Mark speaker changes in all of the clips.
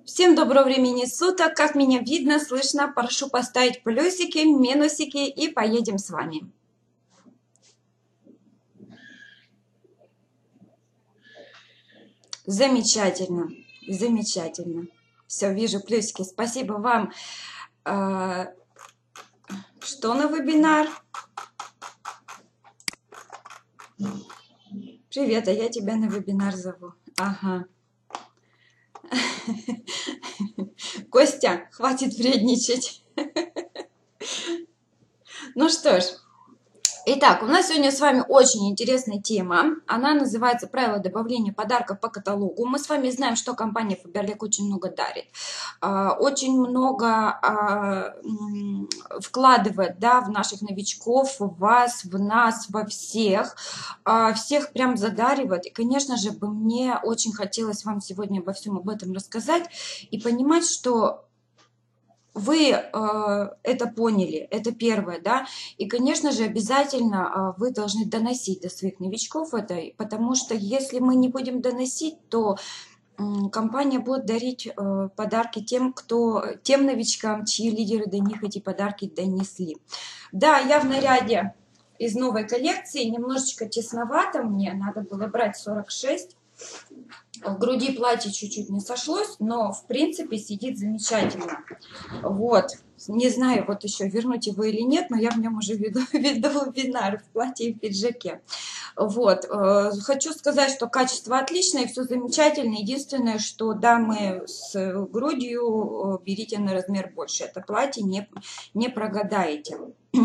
Speaker 1: Всем доброго времени суток. Как меня видно, слышно, прошу поставить плюсики, минусики и поедем с вами. Замечательно, замечательно. Все, вижу плюсики. Спасибо вам. Что на вебинар? Привет, а я тебя на вебинар зову. Ага. Костя, хватит вредничать. Ну что ж. Итак, у нас сегодня с вами очень интересная тема. Она называется «Правила добавления подарков по каталогу». Мы с вами знаем, что компания Faberlic очень много дарит. Очень много вкладывает, да, в наших новичков, в вас, в нас, во всех. Всех прям задаривает. И, конечно же, мне очень хотелось вам сегодня обо всем об этом рассказать и понимать, что вы это поняли, это первое, да, и, конечно же, обязательно вы должны доносить до своих новичков это, потому что если мы не будем доносить, то компания будет дарить подарки тем новичкам, чьи лидеры до них эти подарки донесли. Да, я в наряде из новой коллекции, немножечко тесновато мне, надо было брать 46. В груди платье чуть-чуть не сошлось, но в принципе сидит замечательно. Вот. Не знаю, вот еще вернуть его или нет, но я в нем уже веду вебинар в платье и в пиджаке. Вот. Хочу сказать, что качество отличное, все замечательно. Единственное, что дамы с грудью берите на размер больше. Это платье не прогадаете.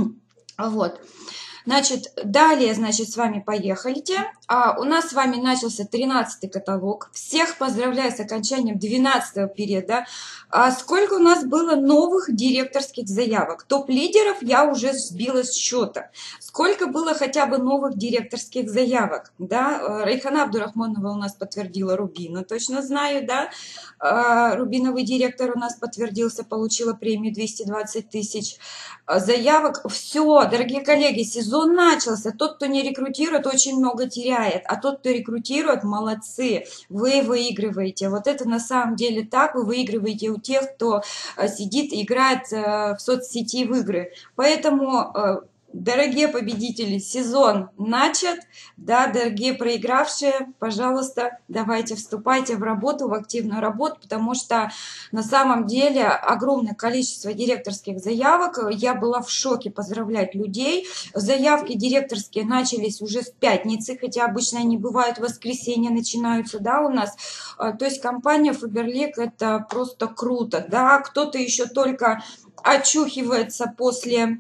Speaker 1: Вот. Значит, далее, значит, с вами поехали. У нас с вами начался 13-й каталог. Всех поздравляю с окончанием 12-го периода. Сколько у нас было новых директорских заявок? Топ-лидеров я уже сбила с счета. Сколько было хотя бы новых директорских заявок? Да? Райхана Абдурахманова у нас подтвердила, Рубина, точно знаю, да? Рубиновый директор у нас подтвердился, получила премию 220 тысяч заявок. Все, дорогие коллеги, сезон начался. Тот, кто не рекрутирует, очень много теряет. А тот, кто рекрутирует, молодцы. Вы выигрываете. Вот это на самом деле так. Вы выигрываете у тех, кто сидит и играет в соцсети в игры. Поэтому... Дорогие победители, сезон начат, да, дорогие проигравшие, пожалуйста, давайте вступайте в работу, в активную работу, потому что на самом деле огромное количество директорских заявок, я была в шоке поздравлять людей, заявки директорские начались уже с пятницы, хотя обычно они бывают в воскресенье, начинаются, да, у нас, то есть компания Faberlic это просто круто, да, кто-то еще только очухивается после...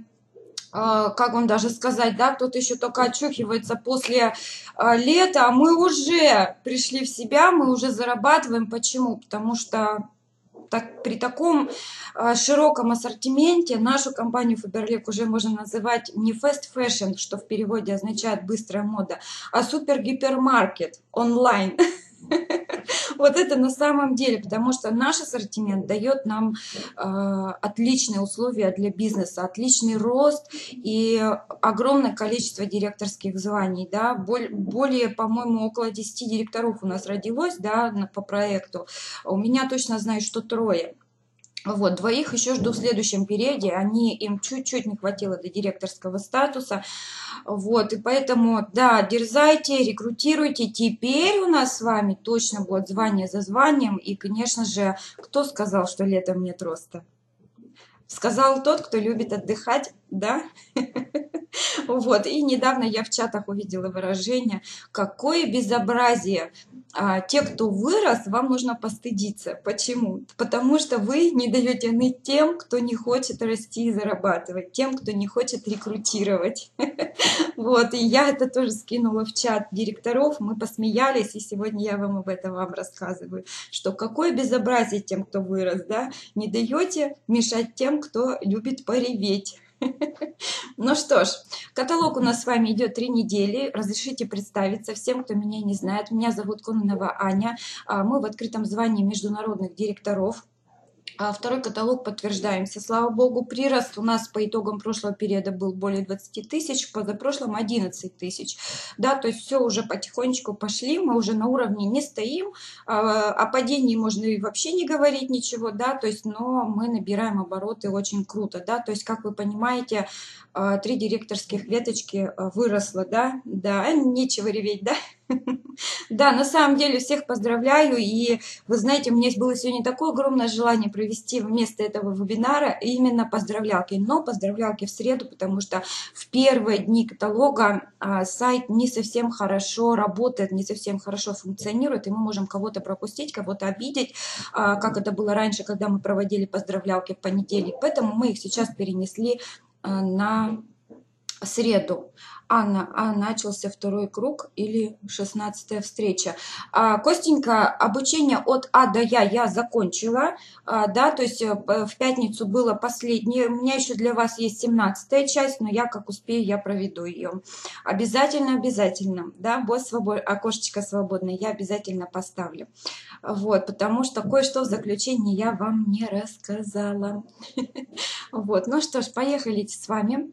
Speaker 1: как вам даже сказать, да, кто-то еще только очухивается после лета, а мы уже пришли в себя, мы уже зарабатываем. Почему? Потому что при таком широком ассортименте нашу компанию Faberlic уже можно называть не fast fashion, что в переводе означает быстрая мода, а супер-гипермаркет онлайн. Вот это на самом деле, потому что наш ассортимент дает нам отличные условия для бизнеса, отличный рост и огромное количество директорских званий. Да? Более, по-моему, около 10 директоров у нас родилось, да, по проекту. У меня точно знаю, что 3. Вот, 2 еще жду в следующем периоде, им чуть-чуть не хватило до директорского статуса, вот, и поэтому, да, дерзайте, рекрутируйте, теперь у нас с вами точно будет звание за званием, и, конечно же, кто сказал, что летом нет роста? Сказал тот, кто любит отдыхать, да? Вот, и недавно я в чатах увидела выражение «какое безобразие». Те, кто вырос, вам нужно постыдиться. Почему? Потому что вы не даете ныть тем, кто не хочет расти и зарабатывать, тем, кто не хочет рекрутировать. Вот, и я это тоже скинула в чат директоров, мы посмеялись, и сегодня я вам об этом рассказываю, что какое безобразие тем, кто вырос, да? Не даете мешать тем, кто любит пореветь. Ну что ж, каталог у нас с вами идет 3 недели. Разрешите представиться всем, кто меня не знает. Меня зовут Кононова Аня. Мы в открытом звании международных директоров. Второй каталог подтверждаемся. Слава богу, прирост у нас по итогам прошлого периода был более 20 тысяч, позапрошлом 11 тысяч. Да, то есть все уже потихонечку пошли, мы уже на уровне не стоим, о падении можно и вообще не говорить ничего, да, то есть, но мы набираем обороты очень круто, да, то есть, как вы понимаете, 3 директорских веточки выросло, да, нечего реветь, да. Да, на самом деле всех поздравляю, и вы знаете, у меня было сегодня такое огромное желание провести вместо этого вебинара именно поздравлялки, но поздравлялки в среду, потому что в первые дни каталога сайт не совсем хорошо работает, не совсем хорошо функционирует, и мы можем кого-то пропустить, кого-то обидеть, как это было раньше, когда мы проводили поздравлялки в понедельник, поэтому мы их сейчас перенесли на среду. Анна, начался второй круг или 16-я встреча. Костенька, обучение от А до Я закончила, да, то есть в пятницу было последнее. У меня еще для вас есть 17-я часть, но я как успею, я проведу ее. Обязательно, обязательно, да, босс окошечко свободное, я обязательно поставлю. Вот, потому что кое-что в заключении я вам не рассказала. Вот, ну что ж, поехали с вами.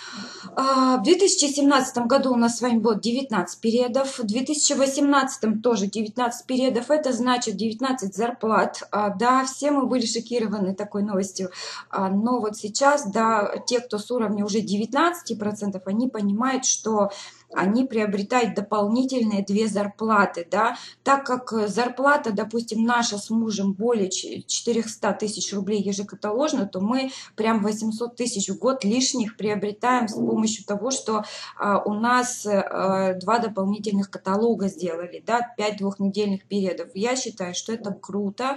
Speaker 1: В 2017 году у нас с вами было 19 периодов, в 2018 тоже 19 периодов, это значит 19 зарплат. Да, все мы были шокированы такой новостью, но вот сейчас, да, те, кто с уровня уже 19%, они понимают, что они приобретают дополнительные 2 зарплаты, да, так как зарплата, допустим, наша с мужем более 400 тысяч рублей ежекаталожно, то мы прям 800 тысяч в год лишних приобретаем с помощью того, что у нас 2 дополнительных каталога сделали, да, 5 двухнедельных периодов. Я считаю, что это круто,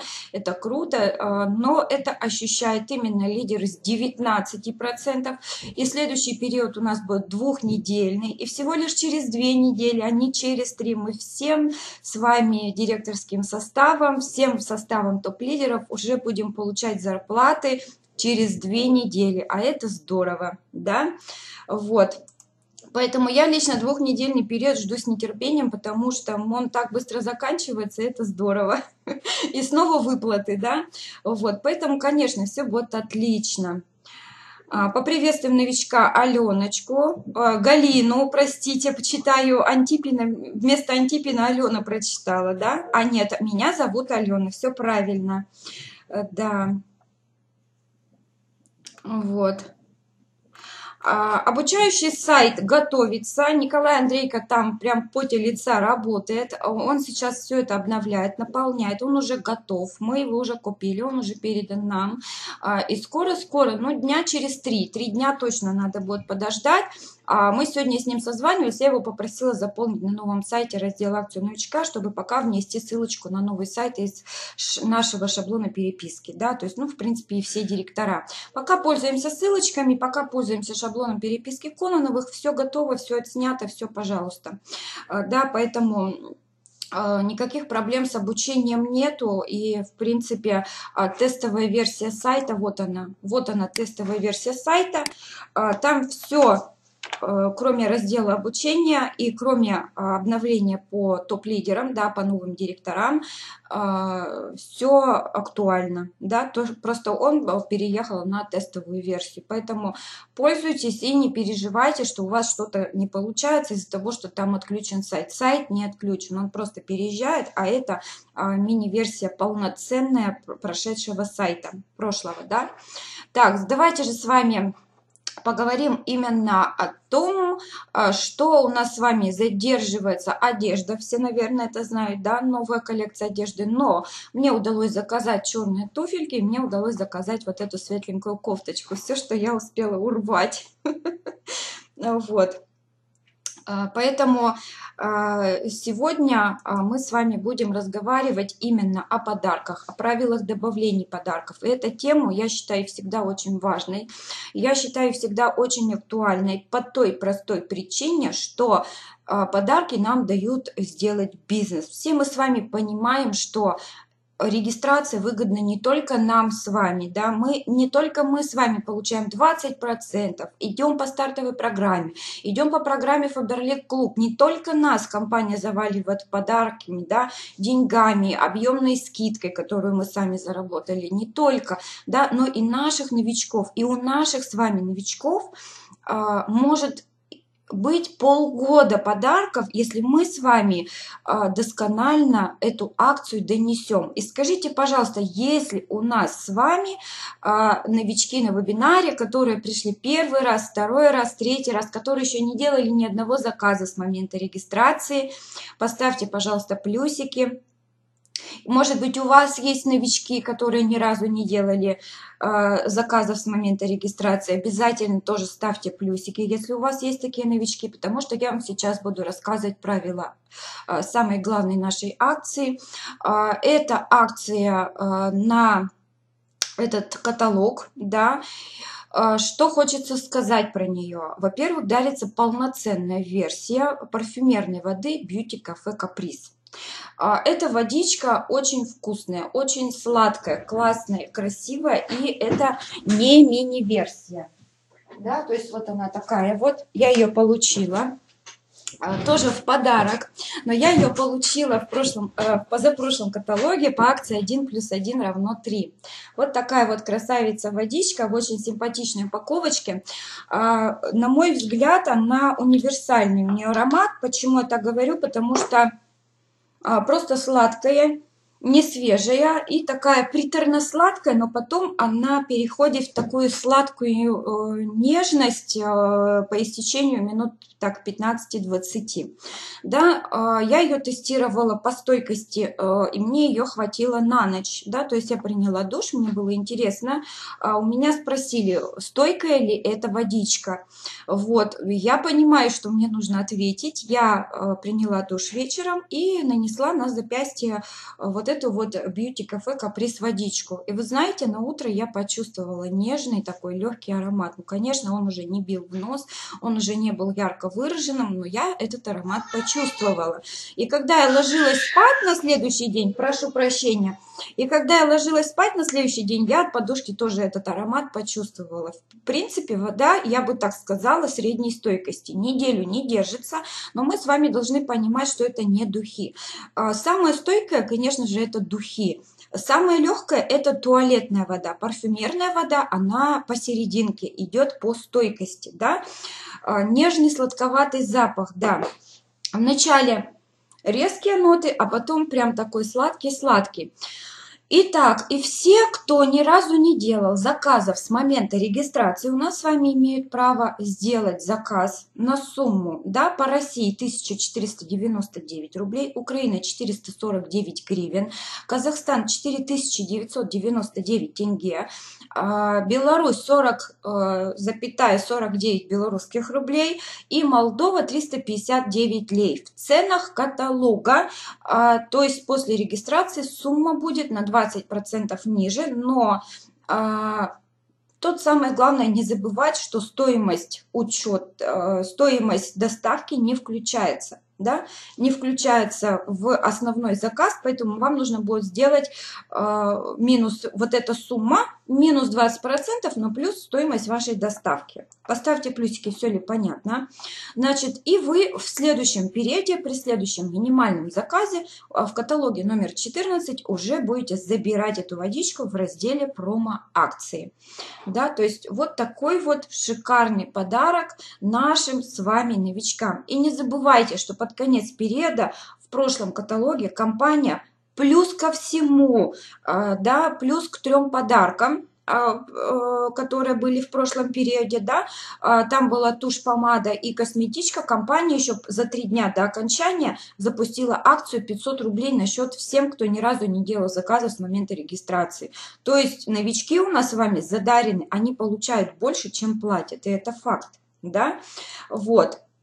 Speaker 1: но это ощущает именно лидер из 19%. И следующий период у нас будет двухнедельный, и всего лишь через 2 недели, а не через 3. Мы всем с вами директорским составом, всем составом топ-лидеров уже будем получать зарплаты через 2 недели, а это здорово, да, вот. Поэтому я лично двухнедельный период жду с нетерпением, потому что он так быстро заканчивается, это здорово. И снова выплаты, да, вот, поэтому, конечно, все будет отлично. Поприветствуем новичка Аленочку, Галину, простите, почитаю Антипина, вместо Антипина Алена прочитала, да? А нет, меня зовут Алена, все правильно, да, вот. Обучающий сайт готовится, Николай Андрейко там прям в поте лица работает, он сейчас все это обновляет, наполняет, он уже готов, мы его уже купили, он уже передан нам, и скоро-скоро, ну дня через 3 дня точно надо будет подождать. Мы сегодня с ним созванивались, я его попросила заполнить на новом сайте раздел акцию новичка, чтобы пока внести ссылочку на новый сайт из нашего шаблона переписки, да, то есть, ну, в принципе, и все директора. Пока пользуемся ссылочками, пока пользуемся шаблоном переписки Кононовых, все готово, все отснято, все, пожалуйста. Да, поэтому никаких проблем с обучением нету, и в принципе тестовая версия сайта, вот она тестовая версия сайта, там все, кроме раздела обучения и кроме обновления по топ-лидерам, да, по новым директорам, все актуально, да, просто он переехал на тестовую версию, поэтому пользуйтесь и не переживайте, что у вас что-то не получается из-за того, что там отключен сайт. Сайт не отключен, он просто переезжает, а это мини-версия полноценная прошедшего сайта, прошлого, да. Так, давайте же с вами поговорим именно о том, что у нас с вами задерживается одежда. Все, наверное, это знают, да, новая коллекция одежды. Но мне удалось заказать черные туфельки, мне удалось заказать вот эту светленькую кофточку. Все, что я успела урвать. Вот. Поэтому сегодня мы с вами будем разговаривать именно о подарках, о правилах добавления подарков. И эту тему я считаю всегда очень важной, я считаю всегда очень актуальной по той простой причине, что подарки нам дают сделать бизнес. Все мы с вами понимаем, что регистрация выгодна не только нам с вами, да, не только мы с вами получаем 20%, идем по стартовой программе, идем по программе Faberlic Club, не только нас компания заваливает подарками, да, деньгами, объемной скидкой, которую мы сами заработали, не только, да, но и наших новичков, и у наших с вами новичков может быть полгода подарков, если мы с вами досконально эту акцию донесем. И скажите, пожалуйста, если у нас с вами новички на вебинаре, которые пришли первый раз, второй раз, третий раз, которые еще не делали ни одного заказа с момента регистрации, поставьте, пожалуйста, плюсики. Может быть, у вас есть новички, которые ни разу не делали заказов с момента регистрации. Обязательно тоже ставьте плюсики, если у вас есть такие новички, потому что я вам сейчас буду рассказывать правила самой главной нашей акции. Это акция на этот каталог, да. Что хочется сказать про нее? Во-первых, дарится полноценная версия парфюмерной воды Beauty Cafe Caprice. Эта водичка очень вкусная, очень сладкая, классная, красивая, и это не мини-версия. Да, то есть вот она такая вот, я ее получила. Тоже в подарок, но я ее получила в позапрошлом каталоге по акции 1 + 1 = 3. Вот такая вот красавица водичка в очень симпатичной упаковочке. На мой взгляд, она универсальный у нее аромат. Почему я так говорю? Потому что просто сладкая, не свежая и такая приторно-сладкая, но потом она переходит в такую сладкую нежность по истечению минут так 15-20. Да, я ее тестировала по стойкости, и мне ее хватило на ночь. Да, то есть я приняла душ, мне было интересно. У меня спросили, стойкая ли эта водичка. Вот, я понимаю, что мне нужно ответить. Я приняла душ вечером и нанесла на запястье вот эту вот Beauty Cafe Caprice водичку. И вы знаете, на утро я почувствовала нежный такой легкий аромат. Ну, конечно, он уже не бил в нос, он уже не был ярко выраженным, но я этот аромат почувствовала. И когда я ложилась спать на следующий день, прошу прощения, и когда я ложилась спать на следующий день, я от подушки тоже этот аромат почувствовала. В принципе, вода, я бы так сказала, средней стойкости. Неделю не держится, но мы с вами должны понимать, что это не духи. Самое стойкое, конечно же, это духи. Самое легкое – это туалетная вода. Парфюмерная вода, она посерединке идет по стойкости. Да? Нежный сладковатый запах, да. Вначале резкие ноты, а потом прям такой сладкий-сладкий. Итак, и все, кто ни разу не делал заказов с момента регистрации, у нас с вами имеют право сделать заказ на сумму, да, по России 1499 рублей, Украина 449 гривен, Казахстан 4999 тенге, Беларусь 40,49 белорусских рублей и Молдова 359 лей. В ценах каталога, то есть после регистрации сумма будет на 20% ниже, но тут самое главное не забывать, что стоимость доставки не включается. Да, не включается в основной заказ, поэтому вам нужно будет сделать минус вот эта сумма, минус 20%, но плюс стоимость вашей доставки. Поставьте плюсики, все ли понятно. Значит, и вы в следующем периоде, при следующем минимальном заказе в каталоге номер 14 уже будете забирать эту водичку в разделе промо-акции. Да, то есть вот такой вот шикарный подарок нашим с вами новичкам. И не забывайте, что под конец периода в прошлом каталоге компания плюс ко всему, да, плюс к 3 подаркам, которые были в прошлом периоде, да, там была тушь, помада и косметичка, компания еще за 3 дня до окончания запустила акцию 500 рублей на счет всем, кто ни разу не делал заказов с момента регистрации. То есть новички у нас с вами задарены, они получают больше, чем платят, и это факт, да, вот.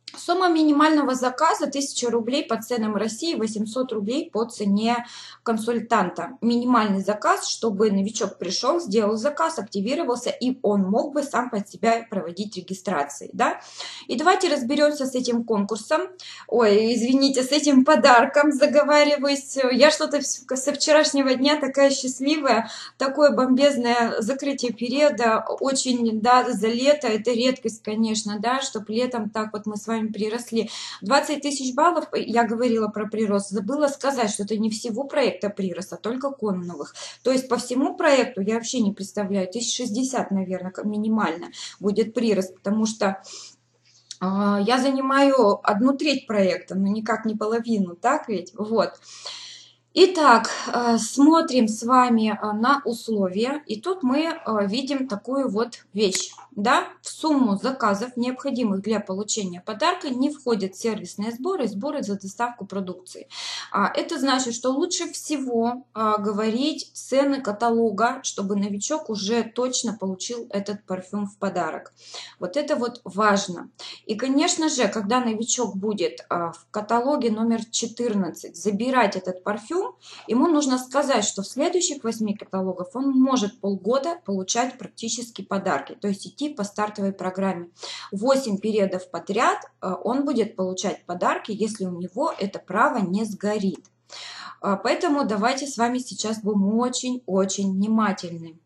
Speaker 1: Сумма минимального заказа 1000 рублей по ценам России, 800 рублей по цене консультанта. Минимальный заказ, чтобы новичок пришел, сделал заказ, активировался, и он мог бы сам под себя проводить регистрации. Да? И давайте разберемся с этим конкурсом. Ой, извините, с этим подарком заговариваюсь. Я что-то со вчерашнего дня такая счастливая. Такое бомбезное закрытие периода. Очень, да, за лето. Это редкость, конечно, да, чтобы летом так вот мы с вами приросли. 20 тысяч баллов, я говорила про прирост, забыла сказать, что это не всего проекта прирост, а только конновых. То есть по всему проекту я вообще не представляю, 1060, наверное, минимально будет прирост, потому что я занимаю 1/3 проекта, но никак не половину, так ведь? Вот. Итак, смотрим с вами на условия, и тут мы видим такую вот вещь. Да? В сумму заказов, необходимых для получения подарка, не входят сервисные сборы и сборы за доставку продукции. Это значит, что лучше всего говорить цены каталога, чтобы новичок уже точно получил этот парфюм в подарок. Вот это вот важно. И, конечно же, когда новичок будет в каталоге номер 14 забирать этот парфюм, ему нужно сказать, что в следующих 8 каталогах он может полгода получать практически подарки, то есть идти по стартовой программе. 8 периодов подряд он будет получать подарки, если у него это право не сгорит. Поэтому давайте с вами сейчас будем очень-очень внимательны.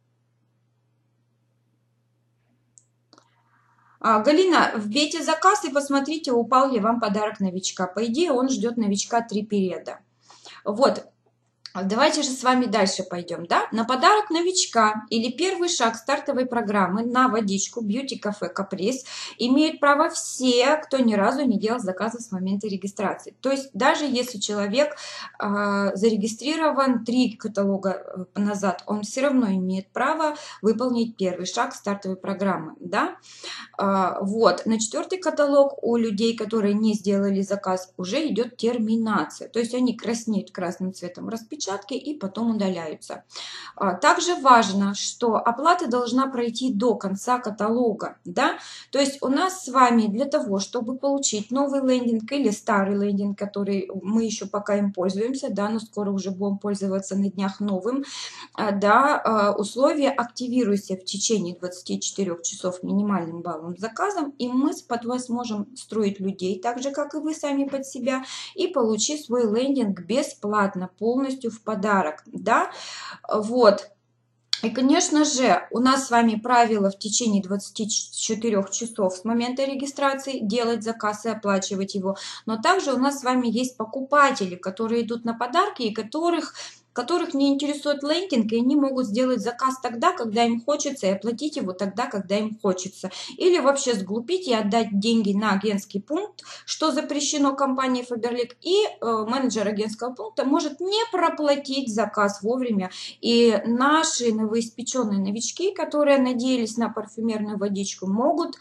Speaker 1: Галина, вбейте заказ и посмотрите, упал ли вам подарок новичка. По идее, он ждет новичка 3 периода. Вот. Давайте же с вами дальше пойдем, да? На подарок новичка или первый шаг стартовой программы на водичку бьюти-кафе «Каприз» имеют право все, кто ни разу не делал заказа с момента регистрации. То есть даже если человек зарегистрирован 3 каталога назад, он все равно имеет право выполнить первый шаг стартовой программы, да? Вот. На 4-й каталог у людей, которые не сделали заказ, уже идет терминация. То есть они краснеют красным цветом распечатки и потом удаляются. Также важно, что оплата должна пройти до конца каталога. Да? То есть у нас с вами для того, чтобы получить новый лендинг или старый лендинг, который мы еще пока им пользуемся, да, но скоро уже будем пользоваться на днях новым, да, условие активируйся в течение 24 часов минимальным баллом заказом, и мы под вас можем строить людей, так же, как и вы сами под себя, и получить свой лендинг бесплатно, полностью в подарок, да, вот. И, конечно же, у нас с вами правило в течение 24 часов с момента регистрации делать заказ и оплачивать его, но также у нас с вами есть покупатели, которые идут на подарки и которых не интересует лендинг, и они могут сделать заказ тогда, когда им хочется, и оплатить его тогда, когда им хочется. Или вообще сглупить и отдать деньги на агентский пункт, что запрещено компанией Faberlic, и менеджер агентского пункта может не проплатить заказ вовремя. И наши новоиспеченные новички, которые надеялись на парфюмерную водичку, могут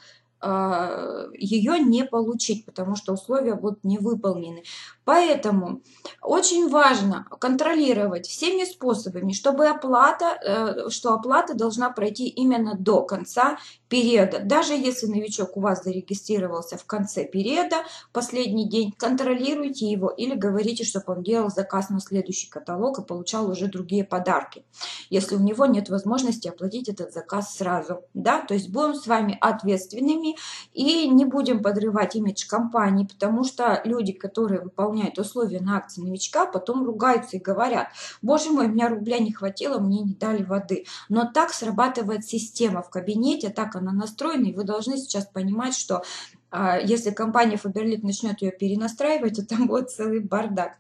Speaker 1: ее не получить, потому что условия будут не выполнены. Поэтому очень важно контролировать всеми способами, чтобы что оплата должна пройти именно до конца периода. Даже если новичок у вас зарегистрировался в конце периода, последний день, контролируйте его или говорите, чтобы он делал заказ на следующий каталог и получал уже другие подарки, если у него нет возможности оплатить этот заказ сразу. Да? То есть будем с вами ответственными и не будем подрывать имидж компании, потому что люди, которые выполняют условия на акции новичка, потом ругаются и говорят: боже мой, у меня рубля не хватило, мне не дали воды. Но так срабатывает система в кабинете, так она настроена, и вы должны сейчас понимать, что если компания Faberlic начнет ее перенастраивать, то там будет целый бардак.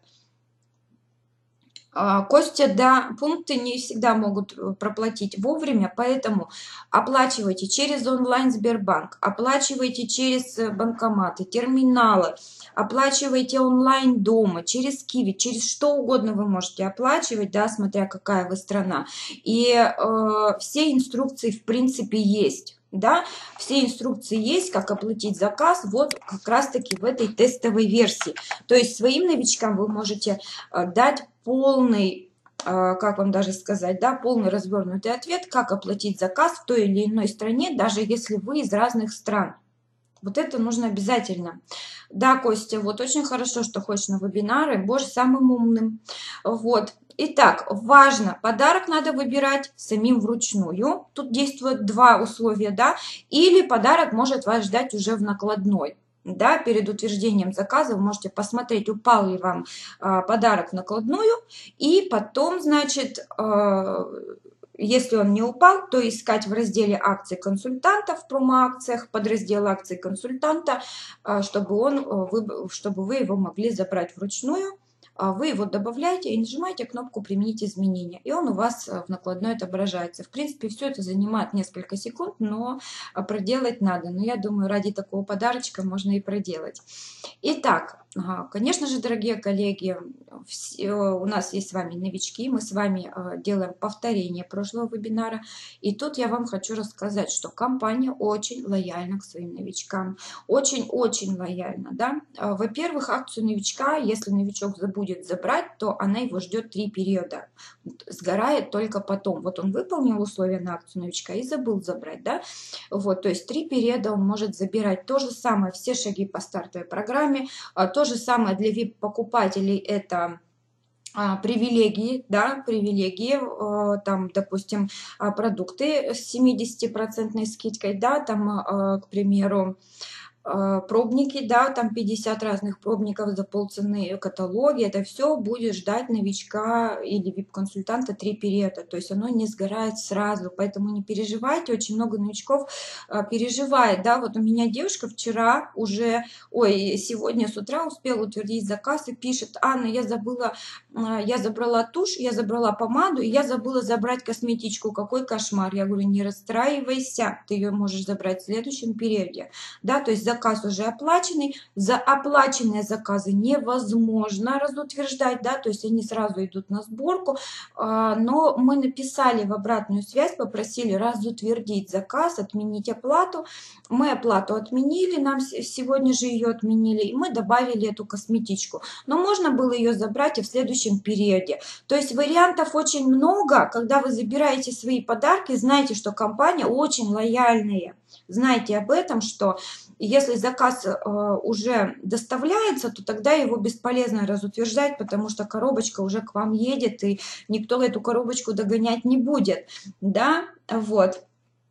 Speaker 1: Костя, да, пункты не всегда могут проплатить вовремя, поэтому оплачивайте через онлайн Сбербанк, оплачивайте через банкоматы, терминалы, оплачивайте онлайн дома, через Киви, через что угодно вы можете оплачивать, да, смотря какая вы страна. И все инструкции в принципе есть. Да, все инструкции есть, как оплатить заказ, вот как раз-таки в этой тестовой версии. То есть своим новичкам вы можете дать полный, как вам даже сказать, да, полный развернутый ответ, как оплатить заказ в той или иной стране, даже если вы из разных стран. Вот это нужно обязательно. Да, Костя, вот очень хорошо, что ходишь на вебинары, будешь самым умным. Вот. Итак, важно, подарок надо выбирать самим вручную. Тут действует два условия, да, или подарок может вас ждать уже в накладной. Да, перед утверждением заказа вы можете посмотреть, упал ли вам подарок в накладную, и потом, значит, если он не упал, то искать в разделе акций консультантов, в промо-акциях, подраздел акций консультанта, чтобы вы его могли забрать вручную. Вы его добавляете и нажимаете кнопку «Применить изменения», и он у вас в накладной отображается. В принципе, все это занимает несколько секунд, но проделать надо. Но я думаю, ради такого подарочка можно и проделать. Итак, конечно же, дорогие коллеги, у нас есть с вами новички, мы с вами делаем повторение прошлого вебинара. И тут я вам хочу рассказать, что компания очень лояльна к своим новичкам. Очень-очень лояльна. Да? Во-первых, акцию новичка, если новичок забудет забрать, то она его ждет 3 периода. Сгорает только потом. Вот он выполнил условия на акцию новичка и забыл забрать. Да? Вот, то есть 3 периода он может забирать. То же самое, все шаги по стартовой программе. То же самое для VIP-покупателей это привилегии, да, привилегии, там, допустим, продукты с 70% скидкой, да, там, к примеру, пробники, да, там 50 разных пробников за полцены, каталоги, это все будет ждать новичка или вип-консультанта 3 периода, то есть оно не сгорает сразу, поэтому не переживайте, очень много новичков переживает, да, вот у меня девушка вчера уже, сегодня с утра успела утвердить заказ и пишет: Анна, я забрала тушь, я забрала помаду, и я забыла забрать косметичку, какой кошмар, я говорю, не расстраивайся, ты ее можешь забрать в следующем периоде, да, то есть заказ уже оплаченный, за оплаченные заказы невозможно разутверждать, да, то есть они сразу идут на сборку, но мы написали в обратную связь, попросили разутвердить заказ, отменить оплату, мы оплату отменили, нам сегодня же ее отменили, и мы добавили эту косметичку, но можно было ее забрать и в следующем периоде, то есть вариантов очень много, когда вы забираете свои подарки, знайте, что компания очень лояльная, знайте об этом, что если заказ уже доставляется, то тогда его бесполезно разутверждать, потому что коробочка уже к вам едет, и никто эту коробочку догонять не будет. Да, вот.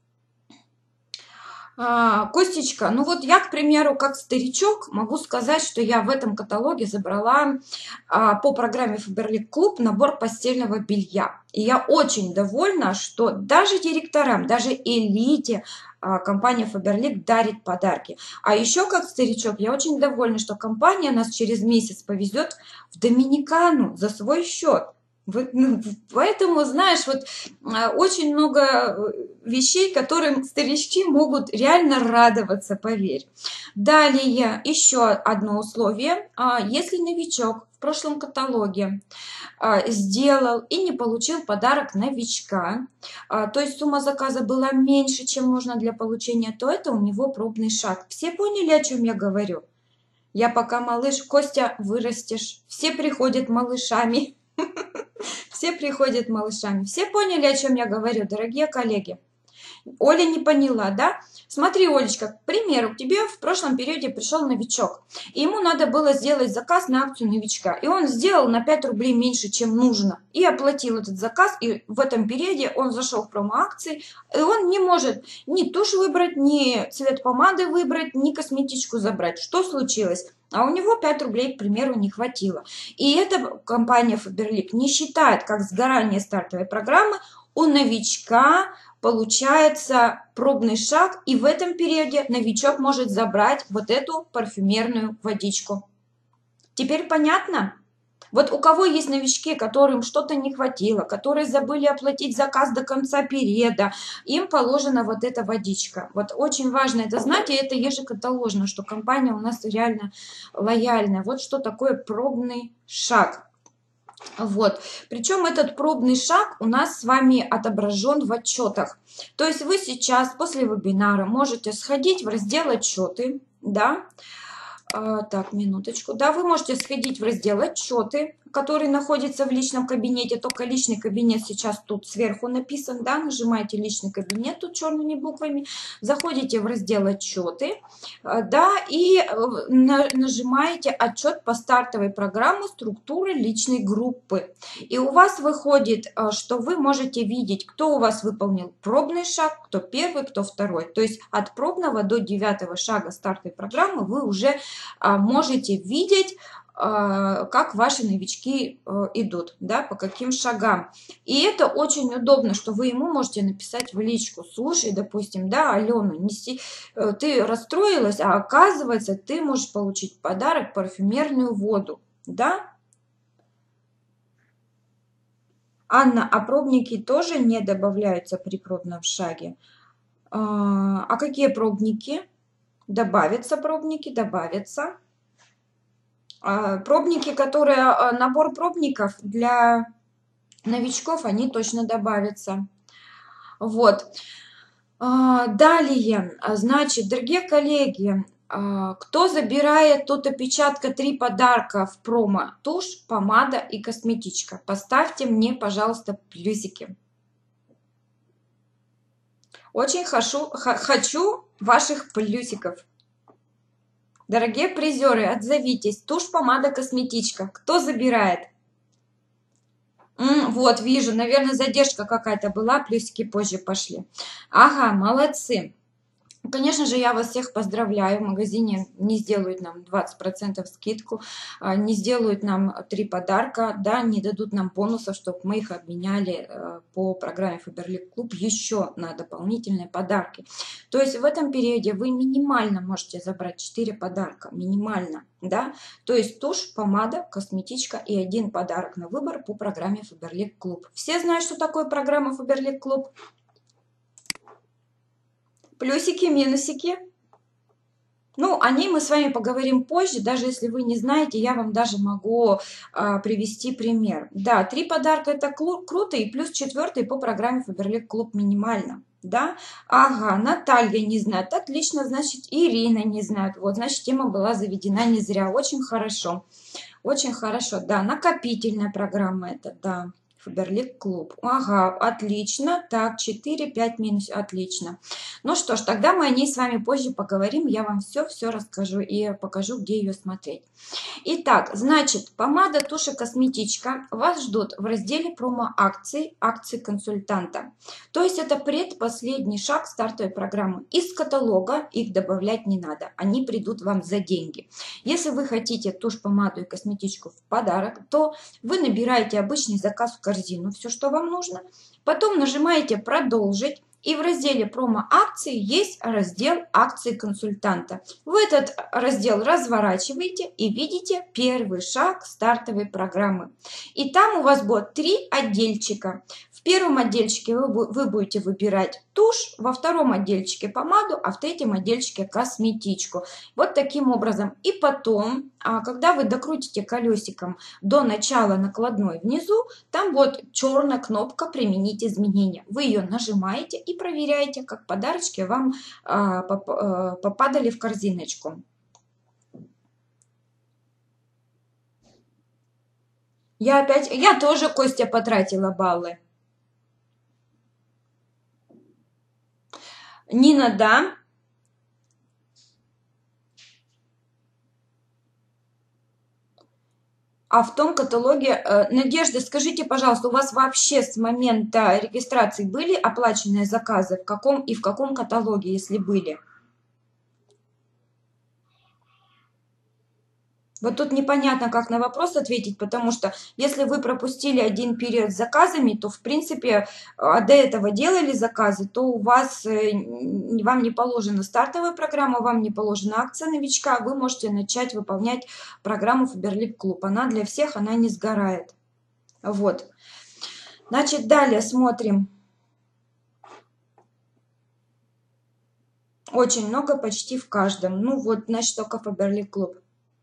Speaker 1: Костечка, ну вот я, к примеру, как старичок, могу сказать, что я в этом каталоге забрала по программе Faberlic Club набор постельного белья. И я очень довольна, что даже директорам, даже элите компания Faberlic дарит подарки. А еще, как старичок, я очень довольна, что компания нас через месяц повезет в Доминикану за свой счет. Поэтому, знаешь, вот очень много вещей, которым старички могут реально радоваться, поверь. Далее, еще одно условие. Если новичок в прошлом каталоге сделал и не получил подарок новичка, то есть сумма заказа была меньше, чем нужно для получения, то это у него пробный шаг. Все поняли, о чем я говорю? Я пока малыш, Костя, вырастешь. Все приходят малышами. Все приходят малышами. Все поняли, о чем я говорю, дорогие коллеги? Оля не поняла, да? Смотри, Олечка, к примеру, к тебе в прошлом периоде пришел новичок. И ему надо было сделать заказ на акцию новичка. И он сделал на 5 рублей меньше, чем нужно. И оплатил этот заказ. И в этом периоде он зашел в промо-акции. И он не может ни тушь выбрать, ни цвет помады выбрать, ни косметичку забрать. Что случилось? А у него 5 рублей, к примеру, не хватило. И эта компания Faberlic не считает как сгорание стартовой программы. У новичка получается пробный шаг, и в этом периоде новичок может забрать вот эту парфюмерную водичку. Теперь понятно? Вот у кого есть новички, которым что-то не хватило, которые забыли оплатить заказ до конца периода, им положена вот эта водичка. Вот очень важно это знать, и это ежекаталожно, что компания у нас реально лояльная. Вот что такое пробный шаг. Вот. Причем этот пробный шаг у нас с вами отображен в отчетах. То есть вы сейчас после вебинара можете сходить в раздел «Отчеты», да, так, минуточку. Да, вы можете сходить в раздел «Отчеты», который находится в личном кабинете, только личный кабинет сейчас тут сверху написан, да, нажимаете личный кабинет тут черными буквами, заходите в раздел отчеты, да, и нажимаете отчет по стартовой программе структуры личной группы. И у вас выходит, что вы можете видеть, кто у вас выполнил пробный шаг, кто первый, кто второй. То есть от пробного до 9 шага стартовой программы вы уже можете видеть, как ваши новички идут, да, по каким шагам. И это очень удобно, что вы ему можете написать в личку: слушай, допустим, да, Алена, ты расстроилась, а оказывается, ты можешь получить в подарок парфюмерную воду, да. Анна, а пробники тоже не добавляются при пробном шаге? А какие пробники? Добавятся пробники, добавятся. Пробники, которые, набор пробников для новичков, они точно добавятся. Вот. Далее, значит, дорогие коллеги, кто забирает, тут опечатка 3 подарка в промо: тушь, помада и косметичка. Поставьте мне, пожалуйста, плюсики. Очень хочу ваших плюсиков. Дорогие призеры, отзовитесь. Тушь, помада, косметичка. Кто забирает? Вот, вижу, наверное, задержка какая-то была, плюсики позже пошли. Ага, молодцы. Конечно же, я вас всех поздравляю. В магазине не сделают нам 20% скидку, не сделают нам 3 подарка, да, не дадут нам бонусов, чтобы мы их обменяли по программе Faberlic Club еще на дополнительные подарки. То есть в этом периоде вы минимально можете забрать 4 подарка, минимально, да. То есть тушь, помада, косметичка и 1 подарок на выбор по программе Faberlic Club. Все знают, что такое программа Faberlic Club? Плюсики, минусики. Ну, о ней мы с вами поговорим позже. Даже если вы не знаете, я вам даже могу привести пример. Да, 3 подарка это круто, и плюс 4 по программе Faberlic Club минимально. Да, ага, Наталья не знает, отлично, значит, Ирина не знает. Вот, значит, тема была заведена не зря. Очень хорошо, да, накопительная программа это, да. Faberlic Club. Ага, отлично. Так, 4, 5 минус, отлично. Ну что ж, тогда мы о ней с вами позже поговорим. Я вам все расскажу и покажу, где ее смотреть. Итак, значит, помада, тушь и косметичка вас ждут в разделе промо-акций, акции консультанта. То есть это предпоследний шаг стартовой программы. Из каталога их добавлять не надо. Они придут вам за деньги. Если вы хотите тушь, помаду и косметичку в подарок, то вы набираете обычный заказ в корзину, все, что вам нужно. Потом нажимаете «Продолжить». И в разделе промо-акции есть раздел акции консультанта. В этот раздел разворачиваете и видите первый шаг стартовой программы. И там у вас будет 3 отдельчика. В первом отдельчике вы будете выбирать тушь, во втором отдельчике помаду, а в третьем отдельчике косметичку. Вот таким образом. И потом, когда вы докрутите колесиком до начала накладной внизу, там будет черная кнопка «Применить изменения». Вы ее нажимаете и проверяете, как подарочки вам попадали в корзиночку. Я тоже, Костя, потратила баллы. Нина, да. А в том каталоге, Надежда, скажите, пожалуйста, у вас вообще с момента регистрации были оплаченные заказы? В каком каталоге, если были? Вот тут непонятно, как на вопрос ответить, потому что если вы пропустили один период с заказами, то, в принципе, до этого делали заказы, то у вас, вам не положена стартовая программа, вам не положена акция новичка, вы можете начать выполнять программу Faberlic Club. Она для всех, она не сгорает. Вот. Значит, далее смотрим. Очень много, почти в каждом. Ну вот, значит, только Faberlic Club.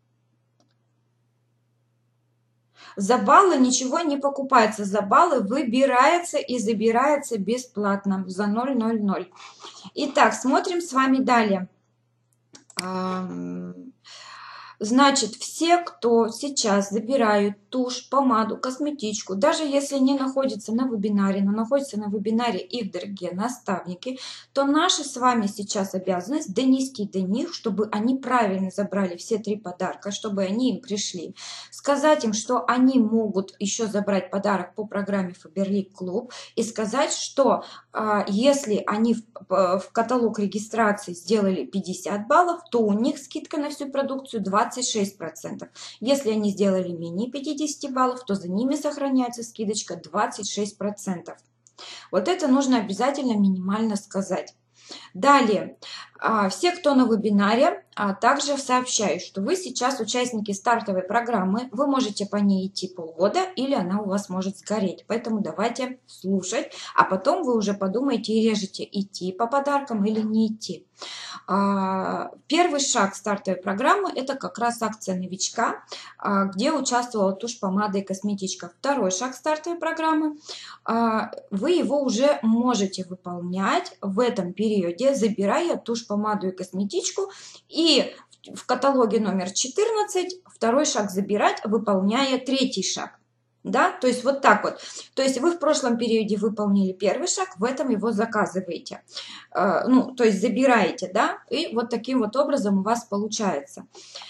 Speaker 1: За баллы ничего не покупается, за баллы выбирается и забирается бесплатно за 0,00. Итак, смотрим с вами далее. Значит, все, кто сейчас забирают тушь, помаду, косметичку, даже если не находится на вебинаре, но находится на вебинаре их дорогие наставники, то наша с вами сейчас обязанность донести до них, чтобы они правильно забрали все 3 подарка, чтобы они им пришли. Сказать им, что они могут еще забрать подарок по программе Faberlic Club и сказать, что если они в каталог регистрации сделали 50 баллов, то у них скидка на всю продукцию 26%. Если они сделали менее 50 баллов, то за ними сохраняется скидочка 26%. Вот это нужно обязательно минимально сказать. Далее, все, кто на вебинаре, также сообщаю, что вы сейчас участники стартовой программы, вы можете по ней идти полгода или она у вас может сгореть. Поэтому давайте слушать, а потом вы уже подумаете и режете, идти по подаркам или не идти. Первый шаг стартовой программы – это как раз акция новичка, где участвовала тушь, помада и косметичка. Второй шаг стартовой программы – вы его уже можете выполнять в этом периоде, забирая тушь, помаду и косметичку, и в каталоге номер 14 второй шаг забирать, выполняя третий шаг. Да, то есть вот так вот. То есть вы в прошлом периоде выполнили первый шаг, в этом его заказываете. Ну, то есть забираете, да, и вот таким вот образом у вас получается.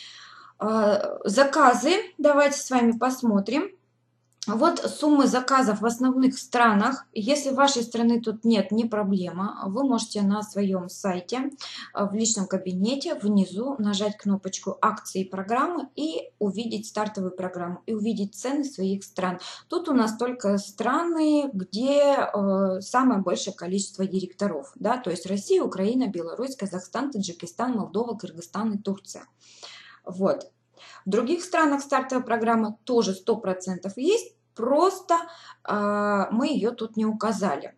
Speaker 1: Заказы, давайте с вами посмотрим. Вот суммы заказов в основных странах. Если вашей страны тут нет, не проблема. Вы можете на своем сайте в личном кабинете внизу нажать кнопочку акции и программы и увидеть стартовую программу и увидеть цены своих стран. Тут у нас только страны, где самое большее количество директоров. Да? То есть Россия, Украина, Беларусь, Казахстан, Таджикистан, Молдова, Кыргызстан и Турция. Вот. В других странах стартовая программа тоже 100% есть, просто мы ее тут не указали.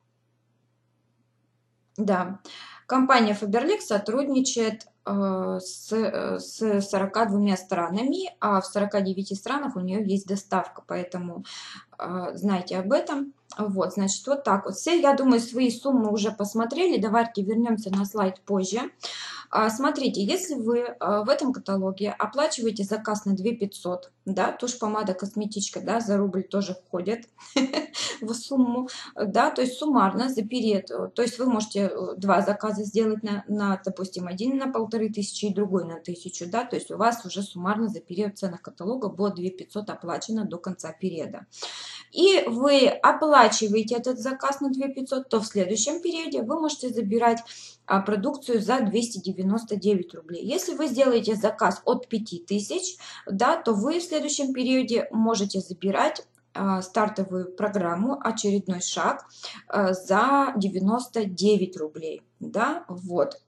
Speaker 1: Да, компания Faberlic сотрудничает с 42 странами, а в 49 странах у нее есть доставка, поэтому знайте об этом. Вот, значит, вот так вот. Все, я думаю, свои суммы уже посмотрели. Давайте вернемся на слайд позже. Смотрите, если вы в этом каталоге оплачиваете заказ на 2500, да, тушь, помада, косметичка, да, за рубль тоже входят в сумму, да, то есть суммарно за период, то есть вы можете 2 заказа сделать на, допустим, один на 1500 и другой на 1000, да, то есть у вас уже суммарно за период цена каталога будет 2500 оплачено до конца периода. И вы оплачиваете этот заказ на 2500, то в следующем периоде вы можете забирать продукцию за 299 рублей. Если вы сделаете заказ от 5000, да, то вы в следующем периоде можете забирать стартовую программу, очередной шаг за 99 рублей. Да, вот.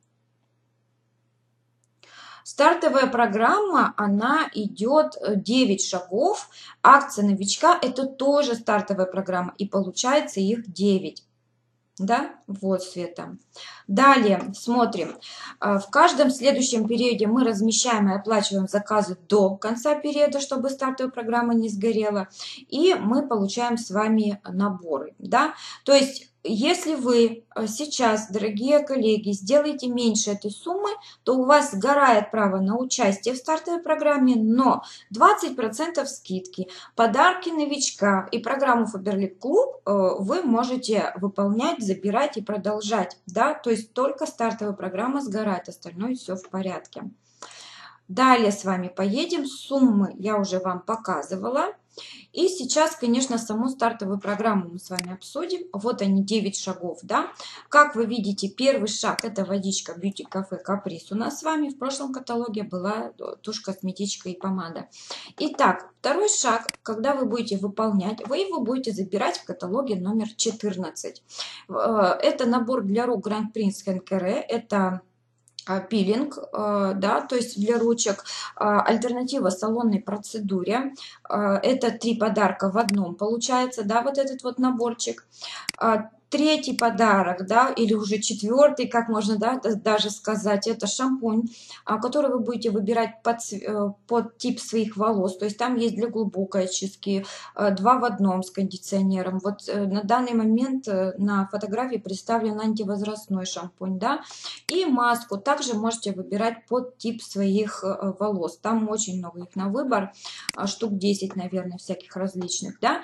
Speaker 1: Стартовая программа, она идет 9 шагов. Акция новичка – это тоже стартовая программа, и получается их 9. Да, вот, Света. Далее смотрим. В каждом следующем периоде мы размещаем и оплачиваем заказы до конца периода, чтобы стартовая программа не сгорела. И мы получаем с вами наборы. Да? То есть, если вы сейчас, дорогие коллеги, сделаете меньше этой суммы, то у вас сгорает право на участие в стартовой программе, но 20% скидки, подарки новичка и программу Faberlic Club вы можете выполнять, забирать и продолжать. Да? То есть только стартовая программа сгорает, остальное все в порядке. Далее с вами поедем. Суммы я уже вам показывала. И сейчас, конечно, саму стартовую программу мы с вами обсудим. Вот они, 9 шагов, да. Как вы видите, первый шаг – это водичка Beauty Cafe Caprice у нас с вами. В прошлом каталоге была тушь, косметичка и помада. Итак, второй шаг, когда вы будете выполнять, вы его будете забирать в каталоге номер 14. Это набор для рук Grand Prince Hand Care. Это пилинг, да, то есть для ручек, альтернатива салонной процедуре. Это 3 подарка в одном получается, да, вот этот вот наборчик. Третий подарок, да, или уже четвертый, как можно, да, даже сказать, это шампунь, который вы будете выбирать под тип своих волос. То есть там есть для глубокой очистки, 2 в одном с кондиционером. Вот на данный момент на фотографии представлен антивозрастной шампунь, да, и маску также можете выбирать под тип своих волос. Там очень много их на выбор, штук 10, наверное, всяких различных, да.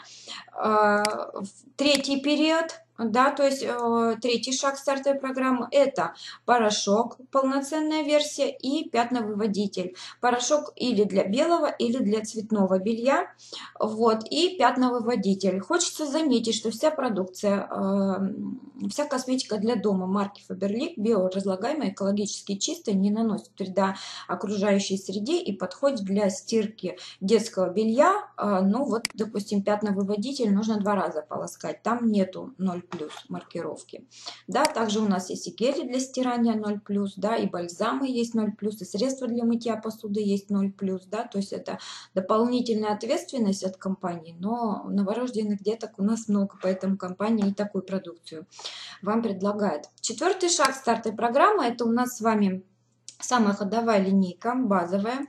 Speaker 1: Третий период, да, то есть третий шаг стартовой программы — это порошок, полноценная версия, и пятновыводитель. Порошок или для белого, или для цветного белья, вот, и пятновыводитель. Хочется заметить, что вся продукция, вся косметика для дома марки Faberlic биоразлагаемая, экологически чистая, не наносит вреда окружающей среде и подходит для стирки детского белья. Ну вот, допустим, пятновыводитель нужно 2 раза полоскать, там нету 0+ маркировки. Да, также у нас есть и гели для стирания 0+, да, и бальзамы есть 0+, и средства для мытья посуды есть 0+, да, то есть это дополнительная ответственность от компании, но новорожденных деток у нас много, поэтому компания и такую продукцию вам предлагает. Четвертый шаг стартовой программы — это у нас с вами самая ходовая линейка, базовая.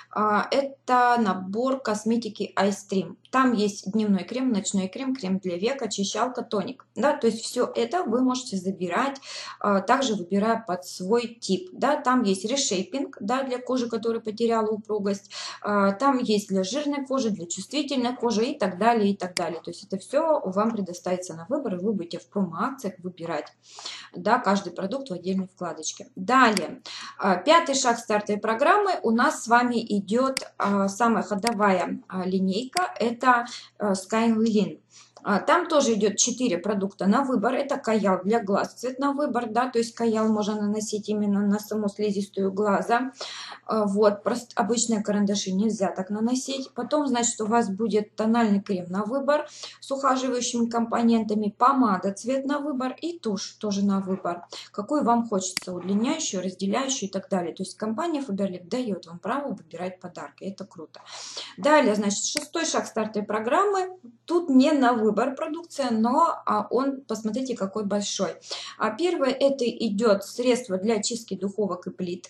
Speaker 1: Это набор косметики iStream. Там есть дневной крем, ночной крем, крем для век, очищалка, тоник. Да, то есть все это вы можете забирать, также выбирая под свой тип. Да, там есть решейпинг, да, для кожи, которая потеряла упругость. Там есть для жирной кожи, для чувствительной кожи и так далее, и так далее. То есть это все вам предоставится на выбор, и вы будете в промо-акциях выбирать, да, каждый продукт в отдельной вкладочке. Далее, пятый шаг стартовой программы у нас с вами идет самая ходовая линейка, это Skylin. Там тоже идет 4 продукта на выбор. Это каял для глаз, цвет на выбор, да, то есть каял можно наносить именно на саму слизистую глаза. Вот, просто обычные карандаши нельзя так наносить. Потом, значит, у вас будет тональный крем на выбор с ухаживающими компонентами, помада, цвет на выбор и тушь тоже на выбор. Какую вам хочется, удлиняющую, разделяющую и так далее. То есть компания Faberlic дает вам право выбирать подарки. Это круто. Далее, значит, шестой шаг стартовой программы. Тут не на выбор продукция, но он, посмотрите, какой большой. Первое, это идет средство для чистки духовок и плит.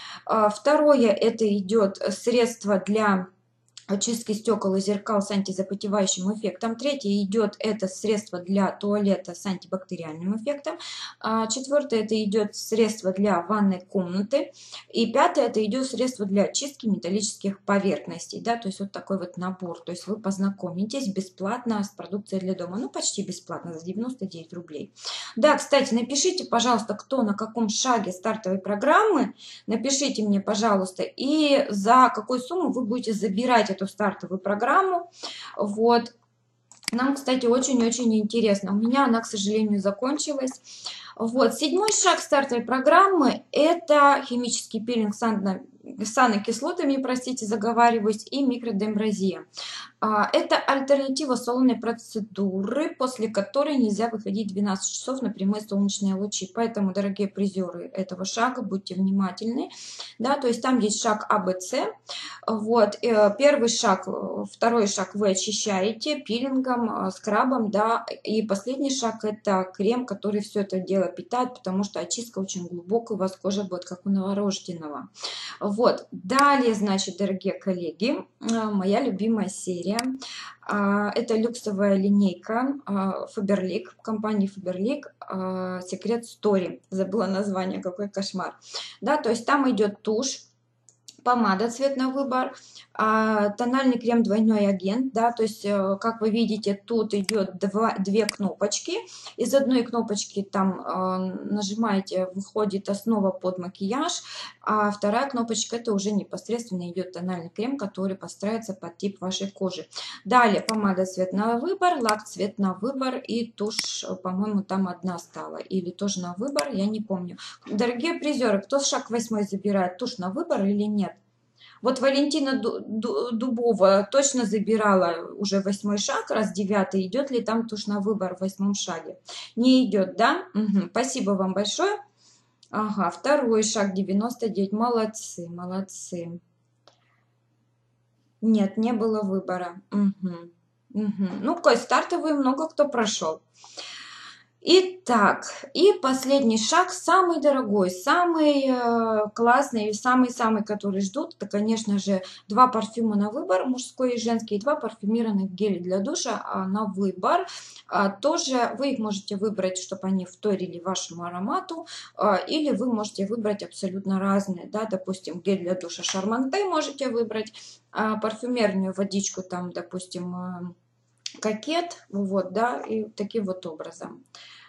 Speaker 1: Второе, это идет средство для очистки стекол и зеркал с антизапотевающим эффектом. Третье идет это средство для туалета с антибактериальным эффектом. Четвертое, это идет средство для ванной комнаты. И пятое, это идет средство для очистки металлических поверхностей. Да, то есть вот такой вот набор. То есть вы познакомитесь бесплатно с продукцией для дома. Ну, почти бесплатно, за 99 рублей. Да, кстати, напишите, пожалуйста, кто на каком шаге стартовой программы. Напишите мне, пожалуйста, и за какую сумму вы будете забирать эту стартовую программу. Вот. Нам, кстати, очень-очень интересно. У меня она, к сожалению, закончилась. Вот. Седьмой шаг стартовой программы – это химический пилинг с санокислотами, простите, заговариваюсь, и микродермразия. Это альтернатива салонной процедуры, после которой нельзя выходить 12 часов на прямые солнечные лучи. Поэтому, дорогие призеры этого шага, будьте внимательны. Да, то есть там есть шаг АБЦ. Вот. Первый шаг, второй шаг вы очищаете пилингом, скрабом. Да, и последний шаг – это крем, который все это дело питает, потому что очистка очень глубокая, у вас кожа будет как у новорожденного. Вот. Далее, значит, дорогие коллеги, моя любимая серия. Это люксовая линейка Faberlic, компании Faberlic, Secret Story. Забыла название, какой кошмар. Да, то есть там идет тушь, помада, цвет на выбор, тональный крем двойной агент, да, то есть, как вы видите, тут идет две кнопочки. Из одной кнопочки там нажимаете, выходит основа под макияж, а вторая кнопочка — это уже непосредственно идет тональный крем, который подстраивается под тип вашей кожи. Далее помада, цвет на выбор, лак, цвет на выбор и тушь, по-моему, там одна стала, или тоже на выбор, я не помню. Дорогие призеры, кто шаг 8 забирает, тушь на выбор или нет? Вот Валентина Дубова точно забирала уже 8 шаг, раз 9. Идет ли там тушь на выбор в 8 шаге? Не идет, да? Угу. Спасибо вам большое. Ага, второй шаг 99. Молодцы, молодцы. Нет, не было выбора. Угу. Угу. Ну, какой стартовый много кто прошел. Итак, и последний шаг, самый дорогой, самый классный, самый-самый, который ждут, это, конечно же, 2 парфюма на выбор, мужской и женский, и 2 парфюмированных геля для душа на выбор. Тоже вы их можете выбрать, чтобы они вторили вашему аромату, или вы можете выбрать абсолютно разные, да, допустим, гель для душа Шарманте можете выбрать, парфюмерную водичку, там, допустим, Кокет, вот, да, и таким вот образом.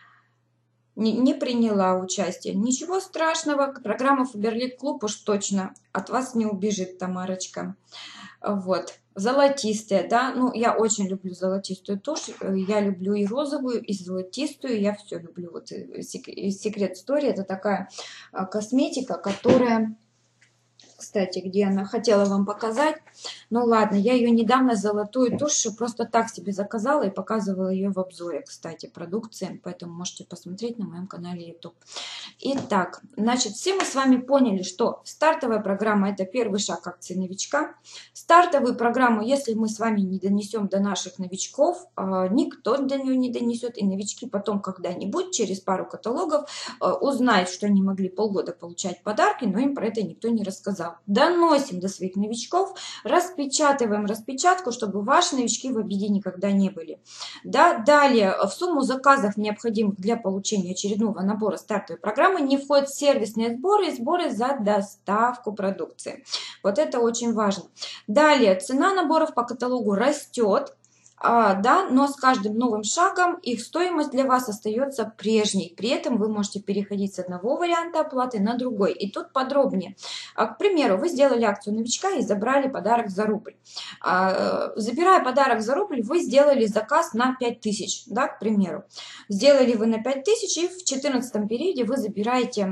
Speaker 1: Не приняла участие. Ничего страшного, программа Фаберлик Клуб уж точно от вас не убежит, Тамарочка. Вот. Золотистая, да, ну, я очень люблю золотистую тушь, я люблю и розовую, и золотистую, я все люблю. Вот Secret Story, это такая косметика, которая... Кстати, где она, хотела вам показать. Ну ладно, я ее недавно золотую тушь просто так себе заказала и показывала ее в обзоре, кстати, продукции. Поэтому можете посмотреть на моем канале YouTube. Итак, значит, все мы с вами поняли, что стартовая программа — это первый шаг акции новичка. Стартовую программу, если мы с вами не донесем до наших новичков, никто до нее не донесет. И новички потом когда-нибудь, через пару каталогов, узнают, что они могли полгода получать подарки, но им про это никто не рассказал. Доносим до своих новичков, распечатываем распечатку, чтобы ваши новички в обиде никогда не были. Да? Далее, в сумму заказов, необходимых для получения очередного набора стартовой программы, не входят сервисные сборы и сборы за доставку продукции. Вот это очень важно. Далее, цена наборов по каталогу растет. Да, но с каждым новым шагом их стоимость для вас остается прежней. При этом вы можете переходить с одного варианта оплаты на другой. И тут подробнее. К примеру, вы сделали акцию новичка и забрали подарок за рубль. Забирая подарок за рубль, вы сделали заказ на 5000, да, к примеру. Сделали вы на 5000, и в 14 периоде вы забираете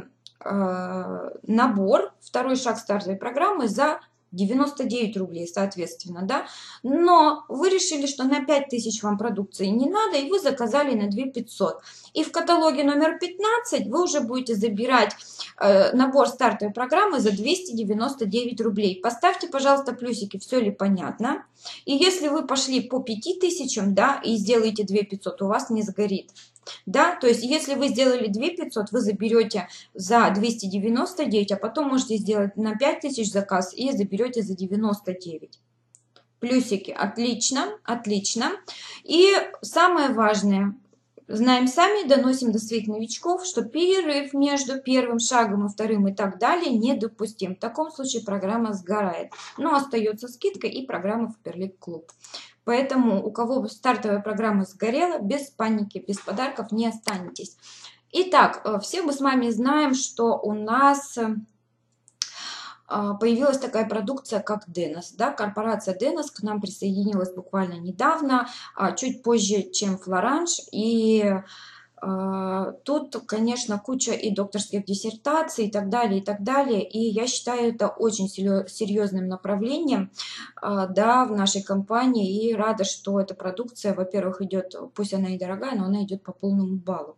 Speaker 1: набор, второй шаг стартовой программы, за 99 рублей, соответственно, да, но вы решили, что на 5000 вам продукции не надо, и вы заказали на 2500. И в каталоге номер 15 вы уже будете забирать набор стартовой программы за 299 рублей. Поставьте, пожалуйста, плюсики, все ли понятно. И если вы пошли по 5000, да, и сделаете 2500, у вас не сгорит. Да, то есть если вы сделали 2500, вы заберете за 299, а потом можете сделать на 5000 заказ и заберете за 99. Плюсики, отлично, отлично. И самое важное, знаем сами, доносим до своих новичков, что перерыв между первым шагом и вторым и так далее недопустим. В таком случае программа сгорает, но остается скидка и программа Фаберлик Клуб. Поэтому у кого стартовая программа сгорела, без паники, без подарков не останетесь. Итак, все мы с вами знаем, что у нас появилась такая продукция, как Денос. Да? Корпорация Денос к нам присоединилась буквально недавно, чуть позже, чем Флоранж. И тут, конечно, куча и докторских диссертаций и так далее, и так далее. И я считаю это очень серьезным направлением, да, в нашей компании. И рада, что эта продукция, во-первых, идет, пусть она и дорогая, но она идет по полному баллу.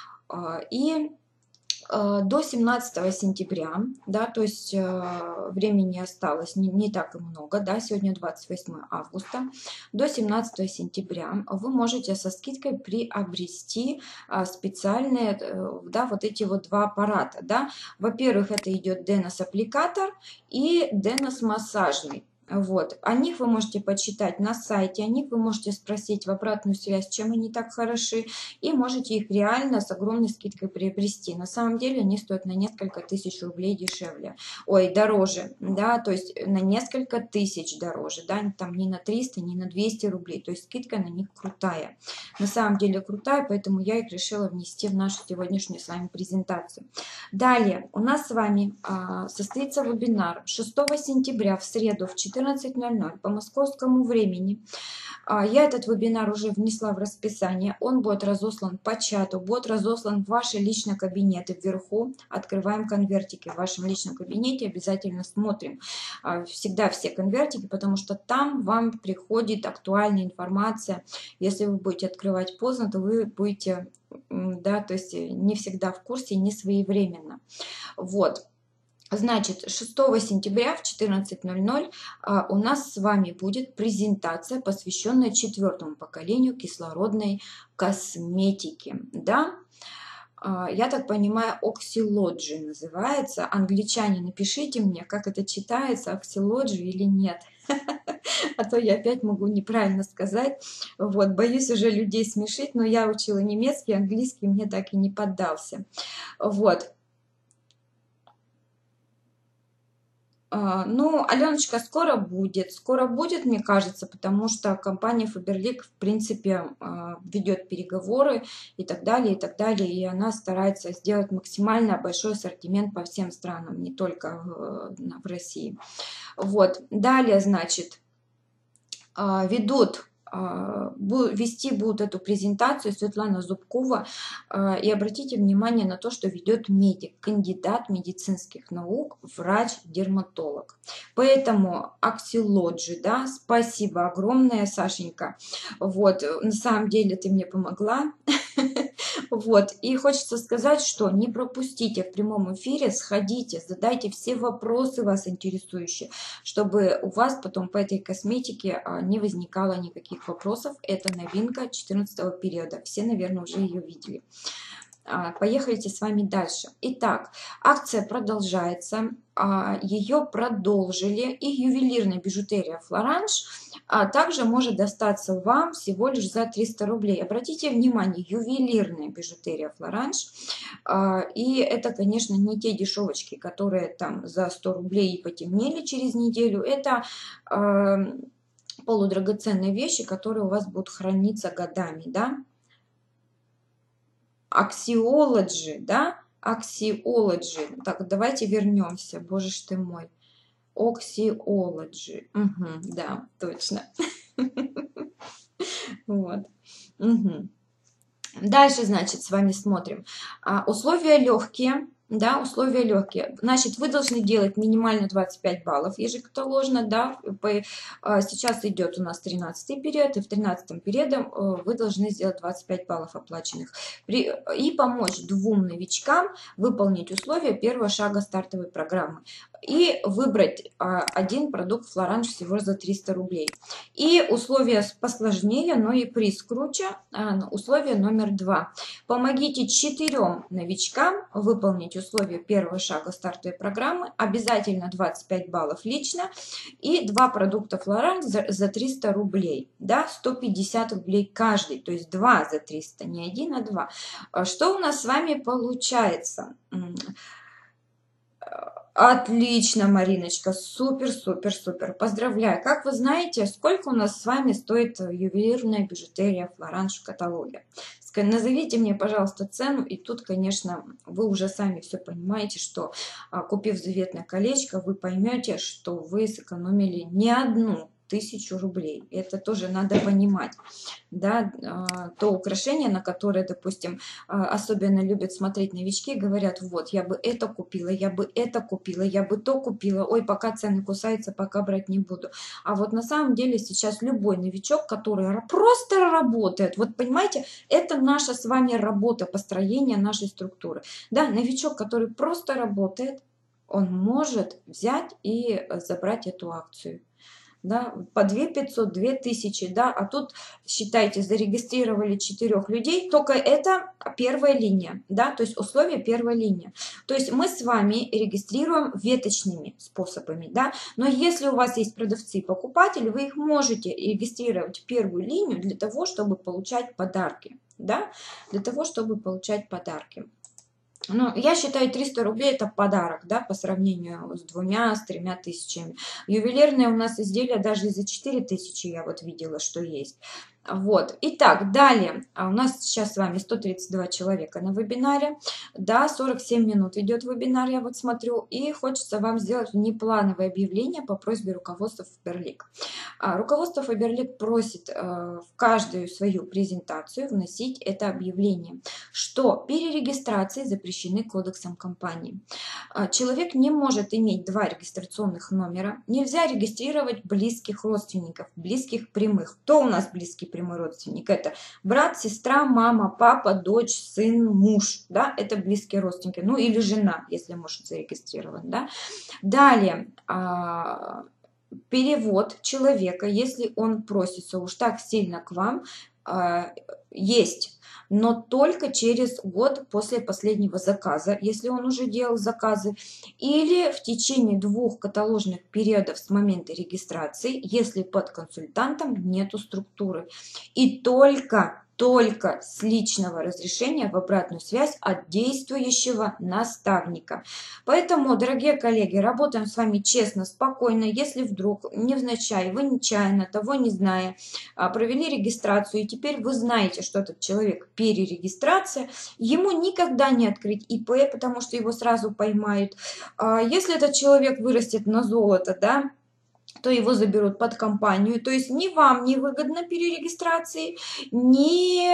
Speaker 1: И до 17 сентября, да, то есть времени осталось не так и много, да, сегодня 28 августа, до 17 сентября вы можете со скидкой приобрести специальные, да, вот эти вот два аппарата, да. Во-первых, это идет Денос аппликатор и Денос массажный. Вот. О них вы можете почитать на сайте, о них вы можете спросить в обратную связь, чем они так хороши, и можете их реально с огромной скидкой приобрести. На самом деле они стоят на несколько тысяч рублей дешевле, ой, дороже, да, то есть на несколько тысяч дороже, да, там не на 300, не на 200 рублей, то есть скидка на них крутая, на самом деле крутая, поэтому я их решила внести в нашу сегодняшнюю с вами презентацию. Далее у нас с вами состоится вебинар 6 сентября в среду в 14:00 по московскому времени. Я этот вебинар уже внесла в расписание. Он будет разослан по чату, будет разослан в ваши личные кабинеты вверху. Открываем конвертики в вашем личном кабинете. Обязательно смотрим всегда все конвертики, потому что там вам приходит актуальная информация. Если вы будете открывать поздно, то вы будете, да, то есть не всегда в курсе, не своевременно. Вот. Значит, 6 сентября в 14:00 у нас с вами будет презентация, посвященная 4-му поколению кислородной косметики. Да? Я так понимаю, Oxylogy называется. Англичане, напишите мне, как это читается, Oxylogy или нет. А то я опять могу неправильно сказать. Вот, боюсь уже людей смешить, но я учила немецкий, английский мне так и не поддался. Вот. Ну, Аленочка, скоро будет, мне кажется, потому что компания Faberlic, в принципе, ведет переговоры и так далее, и она старается сделать максимально большой ассортимент по всем странам, не только в России. Вот, далее, значит, вести будут эту презентацию Светлана Зубкова. И обратите внимание на то, что ведет медик, кандидат медицинских наук, врач-дерматолог. Поэтому Oxylogy, да, спасибо огромное, Сашенька. Вот, на самом деле ты мне помогла. Вот, и хочется сказать, что не пропустите в прямом эфире, сходите, задайте все вопросы вас интересующие, чтобы у вас потом по этой косметике не возникало никаких вопросов. Это новинка 14-го периода, все, наверное, уже ее видели. Поехали с вами дальше. Итак, акция продолжается, ее продолжили, и ювелирная бижутерия Флоранж также может достаться вам всего лишь за 300 рублей. Обратите внимание, ювелирная бижутерия Флоранж, и это, конечно, не те дешевочки, которые там за 100 рублей и потемнели через неделю, это полудрагоценные вещи, которые у вас будут храниться годами, да. Oxylogy, да? Oxylogy. Так, давайте вернемся. Боже ж ты мой. Oxylogy. Угу, да, точно. Вот. Угу. Дальше, значит, с вами смотрим. Условия легкие. Да, условия легкие. Значит, вы должны делать минимально 25 баллов ежекаталожно, да. Сейчас идет у нас 13-й период, и в 13-м периоде вы должны сделать 25 баллов оплаченных. И помочь 2 новичкам выполнить условия первого шага стартовой программы. И выбрать один продукт Флоранж всего за 300 рублей. И условия посложнее, но и приз круче. Условие номер 2. Помогите 4 новичкам выполнить условия первого шага стартовой программы. Обязательно 25 баллов лично. И 2 продукта Флоранж за 300 рублей. Да, 150 рублей каждый. То есть 2 за 300, не 1, а 2. Что у нас с вами получается? Отлично, Мариночка, супер, супер, супер. Поздравляю. Как вы знаете, сколько у нас с вами стоит ювелирная бижутерия Флоранж в каталоге? Назовите мне, пожалуйста, цену. И тут, конечно, вы уже сами все понимаете, что купив заветное колечко, вы поймете, что вы сэкономили не 1000 рублей. Это тоже надо понимать. Да, то украшение, на которое, допустим, особенно любят смотреть новички, говорят, вот, я бы это купила, я бы это купила, я бы то купила, ой, пока цены кусаются, пока брать не буду. А вот на самом деле сейчас любой новичок, который просто работает, вот понимаете, это наша с вами работа, построение нашей структуры. Да, новичок, который просто работает, он может взять и забрать эту акцию. Да, по 2500, 2000, да, а тут, считайте, зарегистрировали 4 людей, только это первая линия, да, то есть условия первой линии. То есть мы с вами регистрируем веточными способами, да, но если у вас есть продавцы и покупатели, вы их можете регистрировать в первую линию для того, чтобы получать подарки, да, для того, чтобы получать подарки. Ну, я считаю, 300 рублей это подарок, да, по сравнению с 2-3 тысячами. Ювелирные у нас изделия даже и за 4000 я вот видела, что есть. Вот. Итак, далее. У нас сейчас с вами 132 человека на вебинаре. Да, 47 минут идет вебинар, я вот смотрю. И хочется вам сделать внеплановое объявление по просьбе руководства Faberlic. Руководство Faberlic просит в каждую свою презентацию вносить это объявление, что перерегистрации запрещены кодексом компании. Человек не может иметь 2 регистрационных номера. Нельзя регистрировать близких родственников, близких прямых. Кто у нас близкий прямой родственник. Это брат, сестра, мама, папа, дочь, сын, муж, да, это близкие родственники, ну или жена, если муж зарегистрирован, да. Далее, перевод человека, если он просится уж так сильно к вам, есть, но только через год после последнего заказа, если он уже делал заказы, или в течение 2 каталожных периодов с момента регистрации, если под консультантом нету структуры. И только с личного разрешения в обратную связь от действующего наставника. Поэтому, дорогие коллеги, работаем с вами честно, спокойно. Если вдруг невзначай, вы нечаянно, того не зная, провели регистрацию, и теперь вы знаете, что этот человек перерегистрация, ему никогда не открыть ИП, потому что его сразу поймают. Если этот человек вырастет на золото, да, то его заберут под компанию. То есть ни вам не выгодно перерегистрации, ни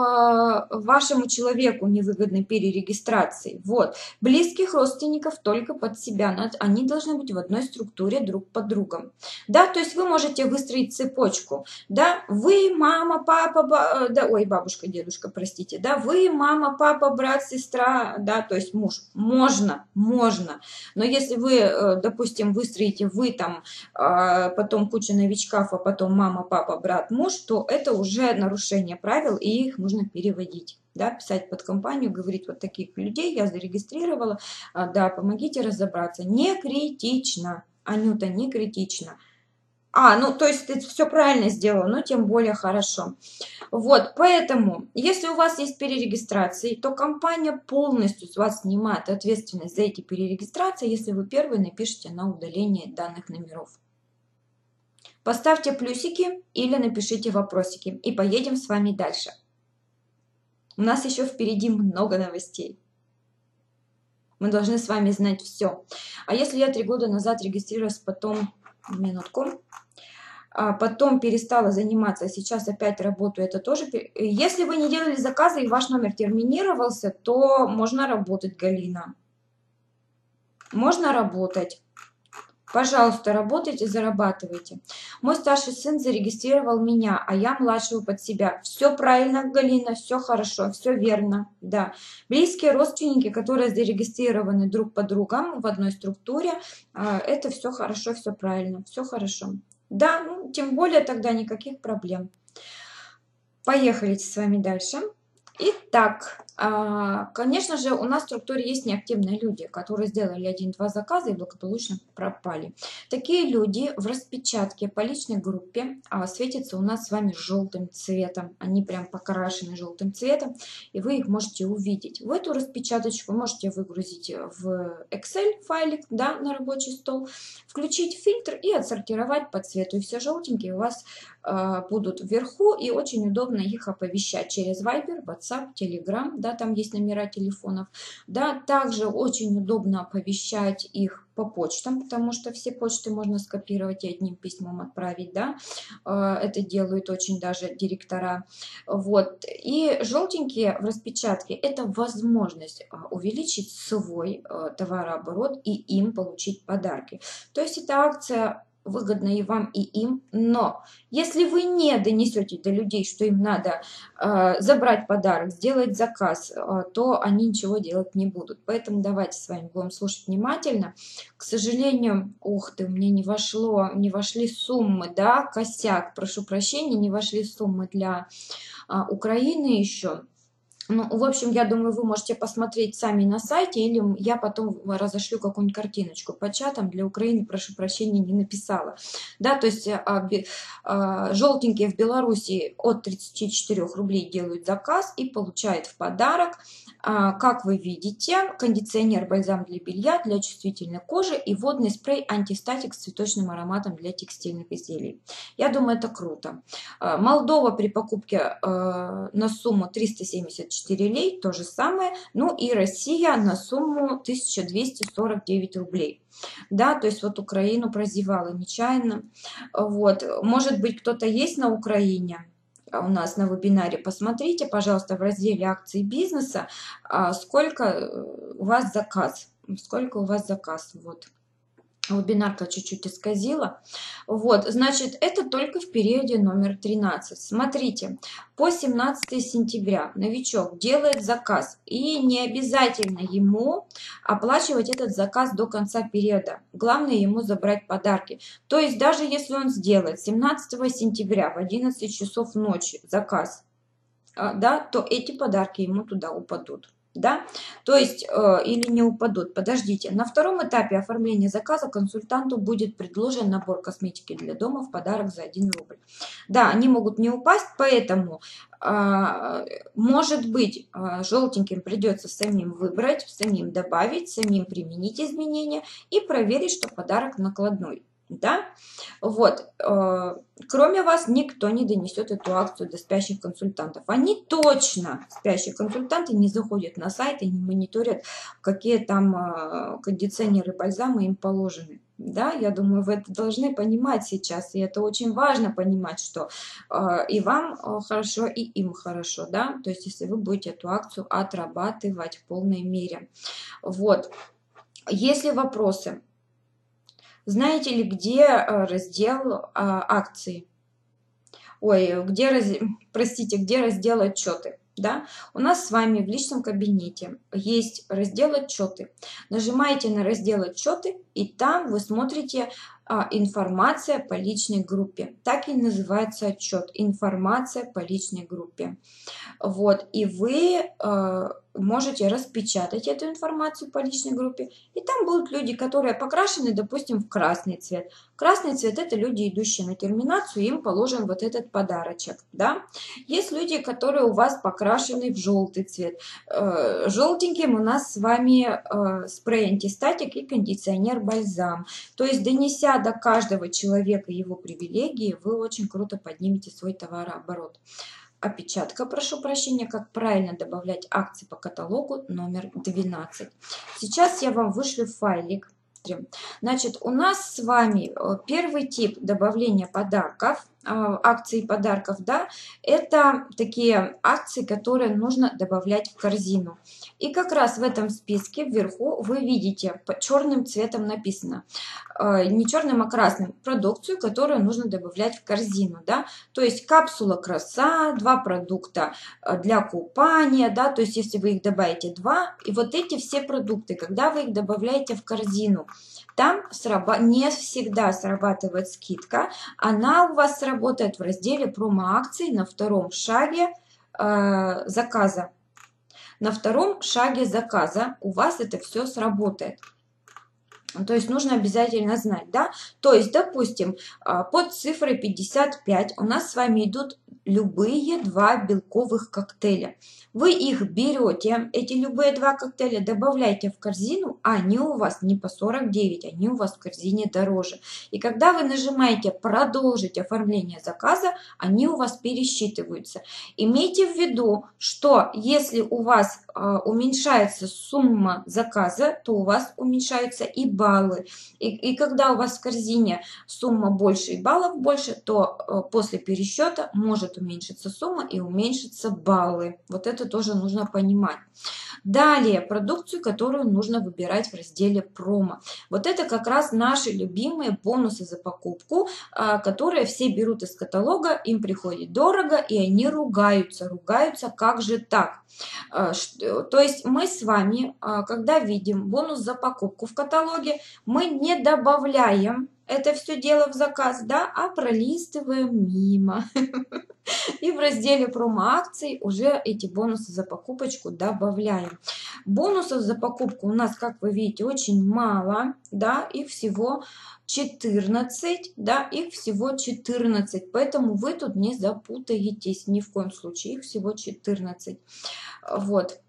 Speaker 1: вашему человеку не выгодно перерегистрации. Вот. Близких родственников только под себя. Они должны быть в одной структуре друг под другом. Да, то есть вы можете выстроить цепочку. Да, вы, мама, папа, да, ой, бабушка, дедушка, простите. Да, вы, мама, папа, брат, сестра, да, то есть муж. Можно. Но если вы, допустим, выстроите вы там, потом куча новичков, а потом мама, папа, брат, муж, то это уже нарушение правил, и их нужно переводить. Да, писать под компанию, говорить, вот таких людей я зарегистрировала, да, помогите разобраться. Не критично, Анюта, не критично. Ну, то есть ты все правильно сделала, но тем более хорошо. Вот, поэтому, если у вас есть перерегистрации, то компания полностью с вас снимает ответственность за эти перерегистрации, если вы первые напишите на удаление данных номеров. Поставьте плюсики или напишите вопросики, и поедем с вами дальше. У нас еще впереди много новостей. Мы должны с вами знать все. А если я 3 года назад регистрировалась, потом, минутку, потом перестала заниматься, а сейчас опять работаю, это тоже... Если вы не делали заказы и ваш номер терминировался, то можно работать, Галина. Можно работать. Пожалуйста, работайте, зарабатывайте. Мой старший сын зарегистрировал меня, а я младшего под себя. Все правильно, Галина, все хорошо, все верно. Да. Близкие родственники, которые зарегистрированы друг под другом в одной структуре, это все хорошо, все правильно, все хорошо. Да, ну, тем более тогда никаких проблем. Поехали с вами дальше. Итак, конечно же, у нас в структуре есть неактивные люди, которые сделали 1-2 заказа и благополучно пропали. Такие люди в распечатке по личной группе светятся у нас с вами желтым цветом. Они прям покрашены желтым цветом, и вы их можете увидеть. В эту распечаточку можете выгрузить в Excel файлик, да, на рабочий стол, включить фильтр и отсортировать по цвету. И все желтенькие у вас будут вверху, и очень удобно их оповещать через Viber, WhatsApp, Telegram, да, там есть номера телефонов, да, также очень удобно оповещать их по почтам, потому что все почты можно скопировать и одним письмом отправить, да, это делают очень даже директора, вот, и желтенькие в распечатке это возможность увеличить свой товарооборот и им получить подарки, то есть эта акция выгодно и вам, и им, но если вы не донесете до людей, что им надо забрать подарок, сделать заказ, то они ничего делать не будут. Поэтому давайте с вами будем слушать внимательно. К сожалению, ух ты, у меня не вошли суммы, да, косяк, прошу прощения, не вошли суммы для Украины еще. Ну, в общем, я думаю, вы можете посмотреть сами на сайте, или я потом разошлю какую-нибудь картиночку по чатам. Для Украины, прошу прощения, не написала. Да, то есть желтенькие в Беларуси от 34 рублей делают заказ и получают в подарок, как вы видите, кондиционер, бальзам для белья, для чувствительной кожи и водный спрей антистатик с цветочным ароматом для текстильных изделий. Я думаю, это круто. Молдова при покупке на сумму 374 лей, то же самое. Ну и Россия на сумму 1249 рублей. Да, то есть вот Украину прозевала нечаянно. Вот, может быть, кто-то есть на Украине у нас на вебинаре. Посмотрите, пожалуйста, в разделе акции бизнеса, сколько у вас заказ. Вот. Вебинарка чуть-чуть исказила. Вот, значит, это только в периоде номер 13. Смотрите, по 17 сентября новичок делает заказ, и не обязательно ему оплачивать этот заказ до конца периода. Главное ему забрать подарки. То есть даже если он сделает 17 сентября в 11 часов ночи заказ, да, то эти подарки ему туда упадут. Да, то есть или не упадут. Подождите, на втором этапе оформления заказа консультанту будет предложен набор косметики для дома в подарок за 1 рубль. Да, они могут не упасть, поэтому может быть желтеньким придется самим выбрать, самим добавить, самим применить изменения и проверить, что подарок накладной. Да, вот, кроме вас никто не донесет эту акцию до спящих консультантов. Они точно, спящие консультанты, не заходят на сайт и не мониторят, какие там кондиционеры, бальзамы им положены. Да, я думаю, вы это должны понимать сейчас, и это очень важно понимать, что и вам хорошо, и им хорошо, да, то есть если вы будете эту акцию отрабатывать в полной мере. Вот, если вопросы. Знаете ли, где раздел акций? Ой, простите, где раздел отчеты? Да? У нас с вами в личном кабинете есть раздел отчеты. Нажимаете на раздел отчеты, и там вы смотрите информация по личной группе. Так и называется отчет. Информация по личной группе. Вот, и вы можете распечатать эту информацию по личной группе, и там будут люди, которые покрашены, допустим, в красный цвет. Красный цвет – это люди, идущие на терминацию, им положен вот этот подарочек, да. Есть люди, которые у вас покрашены в желтый цвет. Желтеньким у нас с вами спрей антистатик и кондиционер бальзам. То есть, донеся до каждого человека его привилегии, вы очень круто поднимете свой товарооборот. Опечатка, прошу прощения, как правильно добавлять акции по каталогу номер 12. Сейчас я вам вышлю файлик. Значит, у нас с вами первый тип добавления подарков, акций подарков, да, это такие акции, которые нужно добавлять в корзину. И как раз в этом списке вверху вы видите, черным цветом написано, не черным, а красным, продукцию, которую нужно добавлять в корзину, да, то есть капсула краса, 2 продукта для купания, да, то есть если вы их добавите 2, и вот эти все продукты, когда вы их добавляете в корзину, там не всегда срабатывает скидка, она у вас сработает в разделе промо-акций на втором шаге заказа. На втором шаге заказа у вас это все сработает. То есть нужно обязательно знать, да? То есть, допустим, под цифрой 55 у нас с вами идут любые 2 белковых коктейля. Вы их берете, эти любые 2 коктейля, добавляете в корзину, а они у вас не по 49, они у вас в корзине дороже. И когда вы нажимаете «Продолжить оформление заказа», они у вас пересчитываются. Имейте в виду, что если у вас уменьшается сумма заказа, то у вас уменьшаются и баллы. И когда у вас в корзине сумма больше и баллов больше, то после пересчета может уменьшиться сумма и уменьшиться баллы. Вот это тоже нужно понимать. Далее, продукцию, которую нужно выбирать в разделе промо. Вот это как раз наши любимые бонусы за покупку, которые все берут из каталога, им приходит дорого, и они ругаются, как же так? То есть мы с вами, когда видим бонус за покупку в каталоге, мы не добавляем это все дело в заказ, да, а пролистываем мимо. И в разделе промо-акций уже эти бонусы за покупочку добавляем. Бонусов за покупку у нас, как вы видите, очень мало, да, их всего 14, да, их всего 14, поэтому вы тут не запутаетесь ни в коем случае, их всего 14. Вот.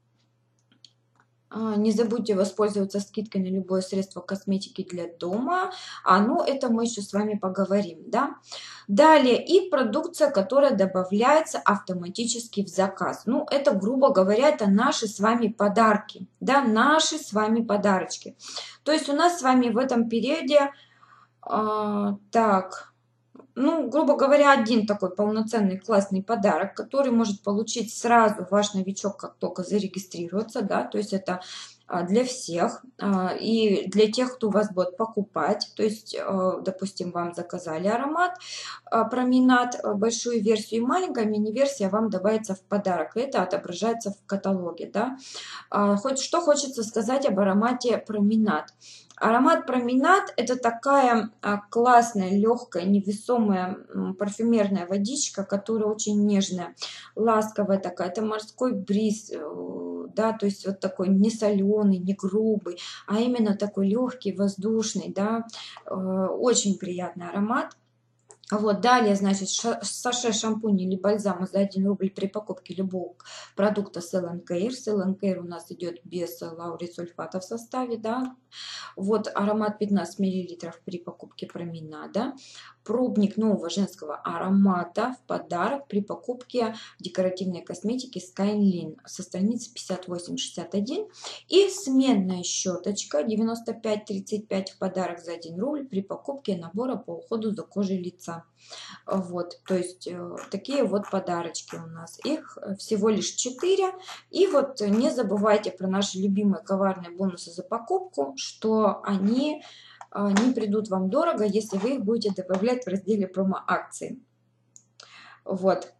Speaker 1: Не забудьте воспользоваться скидкой на любое средство косметики для дома. Ну, это мы еще с вами поговорим, да. Далее, и продукция, которая добавляется автоматически в заказ. Ну, это, грубо говоря, это наши с вами подарки, да, наши с вами подарочки. То есть у нас с вами в этом периоде, ну, грубо говоря, один такой полноценный классный подарок, который может получить сразу ваш новичок, как только зарегистрируется, да, то есть это для всех и для тех, кто у вас будет покупать. То есть, допустим, вам заказали аромат променад, большую версию, и маленькая мини-версия вам добавится в подарок. Это отображается в каталоге, да. Хоть что хочется сказать об аромате променад. Аромат променад — это такая классная, легкая, невесомая парфюмерная водичка, которая очень нежная, ласковая такая. Это морской бриз, да, то есть вот такой не соленый, не грубый, а именно такой легкий, воздушный, да, очень приятный аромат. Вот, далее, значит, саше шампуня или бальзама за 1 рубль при покупке любого продукта Sell & Care. Sell & Care у нас идет без лаурисульфата в составе, да. Вот, аромат 15 мл при покупке променада. Пробник нового женского аромата в подарок при покупке декоративной косметики Skylin со страницы 58-61. И сменная щеточка 95-35 в подарок за 1 рубль при покупке набора по уходу за кожей лица. Вот, то есть такие вот подарочки у нас. Их всего лишь 4. И вот не забывайте про наши любимые коварные бонусы за покупку, что они не придут вам дорого, если вы их будете добавлять в разделе промо-акции. Вот.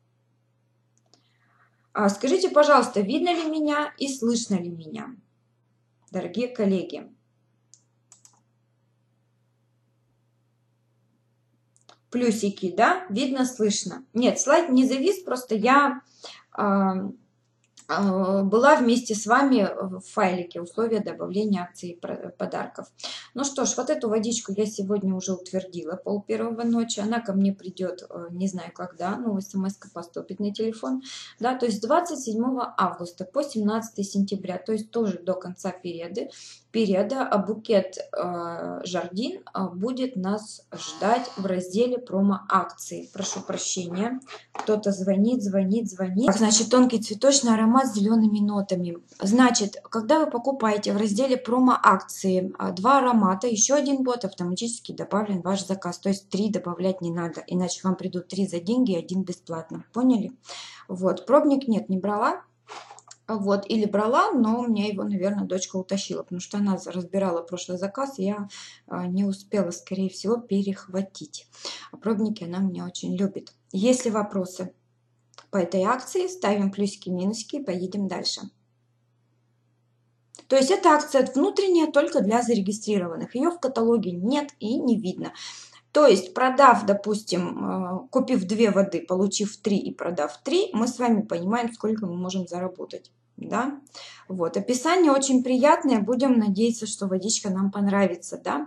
Speaker 1: Скажите, пожалуйста, видно ли меня и слышно ли меня, дорогие коллеги? Плюсики, да? Видно, слышно. Нет, слайд не завис, просто я была вместе с вами в файлике условия добавления акций и подарков. Ну что ж, вот эту водичку я сегодня уже утвердила 12:30 ночи. Она ко мне придет, не знаю когда, но смс-ка поступит на телефон. Да, то есть 27 августа по 17 сентября, то есть тоже до конца периода букет Жардин будет нас ждать в разделе промо-акции. Прошу прощения, кто-то звонит. Значит, тонкий цветочный аромат с зелеными нотами. Значит, когда вы покупаете в разделе промо-акции 2 аромата, еще один будет автоматически добавлен в ваш заказ. То есть 3 добавлять не надо, иначе вам придут 3 за деньги и 1 бесплатно. Поняли? Вот, пробник нет, не брала. Вот, или брала, но у меня его, наверное, дочка утащила, потому что она разбирала прошлый заказ, и я не успела, скорее всего, перехватить. А пробники она меня очень любит. Если вопросы по этой акции, ставим плюсики, минусики и поедем дальше. То есть эта акция внутренняя только для зарегистрированных. Ее в каталоге нет и не видно. То есть, продав, допустим, купив 2 воды, получив 3 и продав 3, мы с вами понимаем, сколько мы можем заработать. Да? Вот. Описание очень приятное. Будем надеяться, что водичка нам понравится. Да?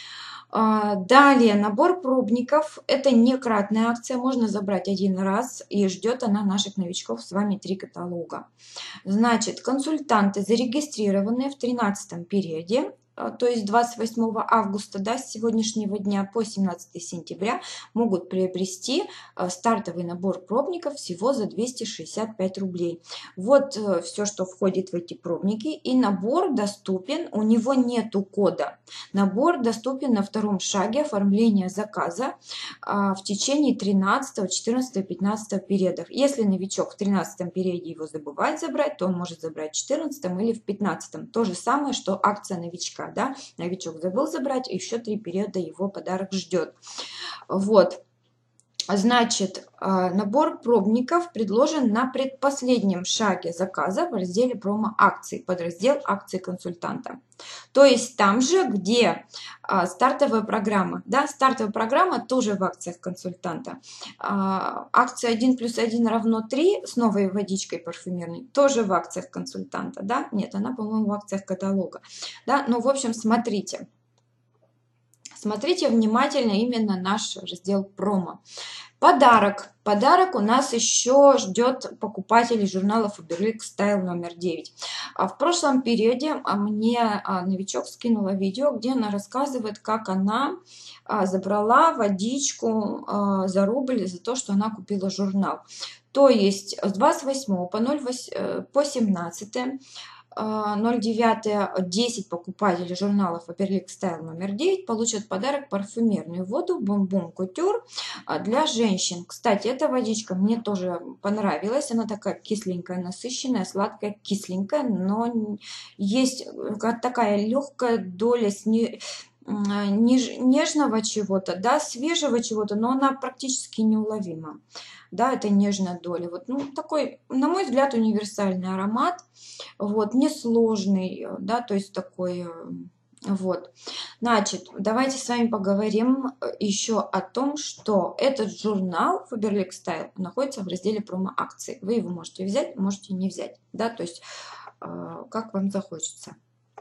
Speaker 1: Далее, набор пробников. Это не кратная акция. Можно забрать 1 раз. И ждет она наших новичков с вами 3 каталога. Значит, консультанты, зарегистрированные в 13 периоде, то есть 28 августа, да, с сегодняшнего дня по 17 сентября, могут приобрести стартовый набор пробников всего за 265 рублей. Вот все, что входит в эти пробники. И набор доступен, у него нету кода. Набор доступен на 2-м шаге оформления заказа в течение 13, 14, 15 периодов. Если новичок в 13 периоде его забывает забрать, то он может забрать в 14 или в 15. То же самое, что акция новичка. Да? Новичок забыл забрать, еще 3 периода его подарок ждет. Вот. Значит, набор пробников предложен на предпоследнем шаге заказа в разделе промо-акций, подраздел акции консультанта. То есть там же, где стартовая программа. Да, стартовая программа тоже в акциях консультанта. Акция 1 + 1 = 3 с новой водичкой парфюмерной тоже в акциях консультанта. Да? Нет, она, по-моему, в акциях каталога. Да? Ну, в общем, смотрите. Смотрите внимательно именно наш раздел промо. Подарок. Подарок у нас еще ждет покупателей журнала Faberlic Style номер 9. В прошлом периоде мне новичок скинула видео, где она рассказывает, как она забрала водичку за рубль за то, что она купила журнал. То есть с 28 по 17 09 10 покупателей журнала Faberlic Style номер 9 получат в подарок парфюмерную воду Бум-Бум Кутюр для женщин. Кстати, эта водичка мне тоже понравилась. Она такая кисленькая, насыщенная, сладкая, кисленькая, но есть такая легкая доля нежного чего-то, да, свежего чего-то, но она практически неуловима. Да, это нежная доля. Вот, ну, такой, на мой взгляд, универсальный аромат, вот, несложный, да, то есть такой, вот. Значит, давайте с вами поговорим еще о том, что этот журнал Faberlic Style находится в разделе промо-акции. Вы его можете взять, можете не взять, да, то есть как вам захочется.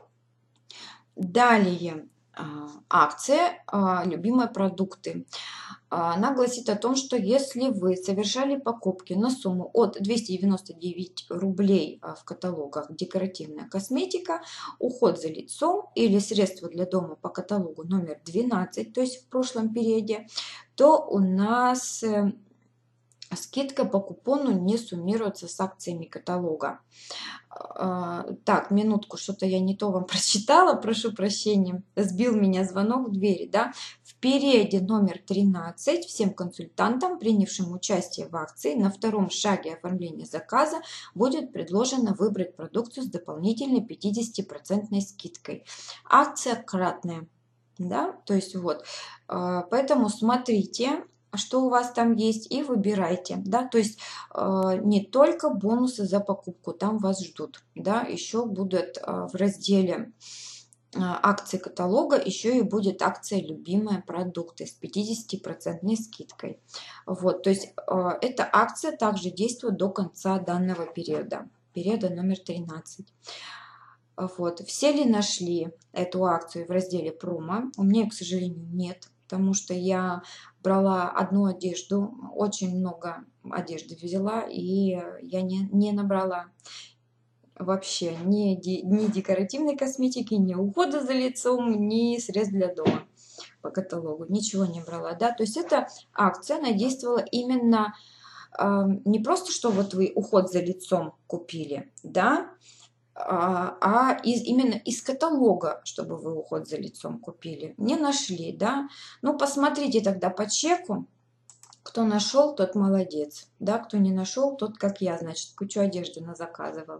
Speaker 1: Далее. Акция «Любимые продукты». Она гласит о том, что если вы совершали покупки на сумму от 299 рублей в каталогах «Декоративная косметика», «Уход за лицом» или «Средства для дома» по каталогу номер 12, то есть в прошлом периоде, то у нас скидка по купону не суммируется с акциями каталога. Так, минутку, что-то я не то вам прочитала, прошу прощения, сбил меня звонок в двери, да. В периоде номер 13 всем консультантам, принявшим участие в акции, на втором шаге оформления заказа будет предложено выбрать продукцию с дополнительной 50% скидкой. Акция кратная, да, то есть вот, поэтому смотрите, что у вас там есть, и выбирайте, да, то есть не только бонусы за покупку там вас ждут, да, еще будут в разделе акции каталога, еще и будет акция «Любимые продукты» с 50% скидкой. Вот, то есть эта акция также действует до конца данного периода номер 13. Вот, все ли нашли эту акцию в разделе промо? У меня, к сожалению, нет, потому что я брала одну одежду, очень много одежды взяла, и я не набрала вообще ни декоративной косметики, ни ухода за лицом, ни средств для дома по каталогу. Ничего не брала, да, то есть эта акция, она действовала именно не просто, что вот вы уход за лицом купили, да, именно из каталога, чтобы вы уход за лицом купили. Не нашли, да? Ну, посмотрите тогда по чеку. Кто нашел, тот молодец. Да, кто не нашел, тот, как я, значит, кучу одежды назаказывал.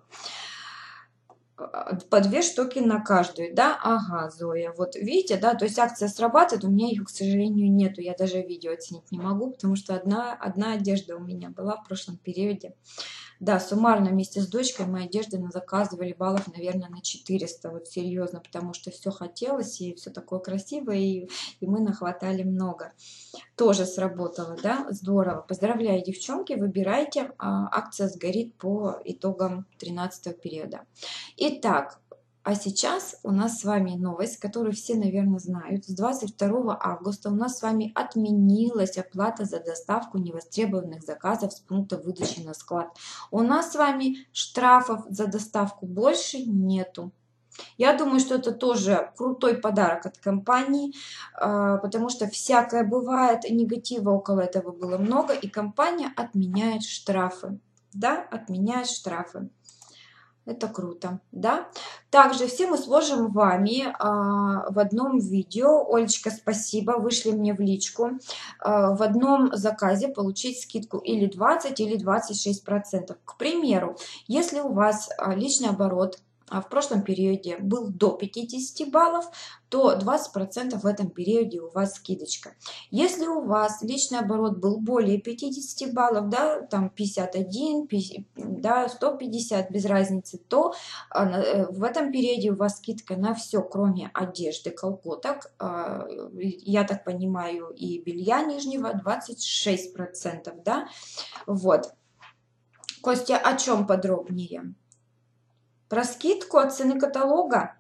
Speaker 1: По 2 штуки на каждую, да? Ага, Зоя, вот видите, да, то есть акция срабатывает, у меня ее, к сожалению, нету, я даже видео оценить не могу, потому что одна одежда у меня была в прошлом периоде. Да, суммарно вместе с дочкой мы одежды заказывали баллов, наверное, на 400, вот серьезно, потому что все хотелось, и все такое красивое, и мы нахватали много. Тоже сработало, да, здорово. Поздравляю, девчонки, выбирайте, акция сгорит по итогам 13 периода. Итак, а сейчас у нас с вами новость, которую все, наверное, знают. С 22 августа у нас с вами отменилась оплата за доставку невостребованных заказов с пункта выдачи на склад. У нас с вами штрафов за доставку больше нету. Я думаю, что это тоже крутой подарок от компании, потому что всякое бывает, негатива около этого было много, и компания отменяет штрафы. Да, отменяет штрафы. Это круто, да? Также все мы сможем вами в одном видео, Олечка, спасибо, вышли мне в личку, в одном заказе получить скидку или 20, или 26%. К примеру, если у вас личный оборот в прошлом периоде был до 50 баллов, то 20% в этом периоде у вас скидочка. Если у вас личный оборот был более 50 баллов, да, там 51, 50, да, 150, без разницы, то в этом периоде у вас скидка на все, кроме одежды, колготок, я так понимаю, и белья нижнего 26%, да, вот. Костя, о чем подробнее? Про скидку от цены каталога.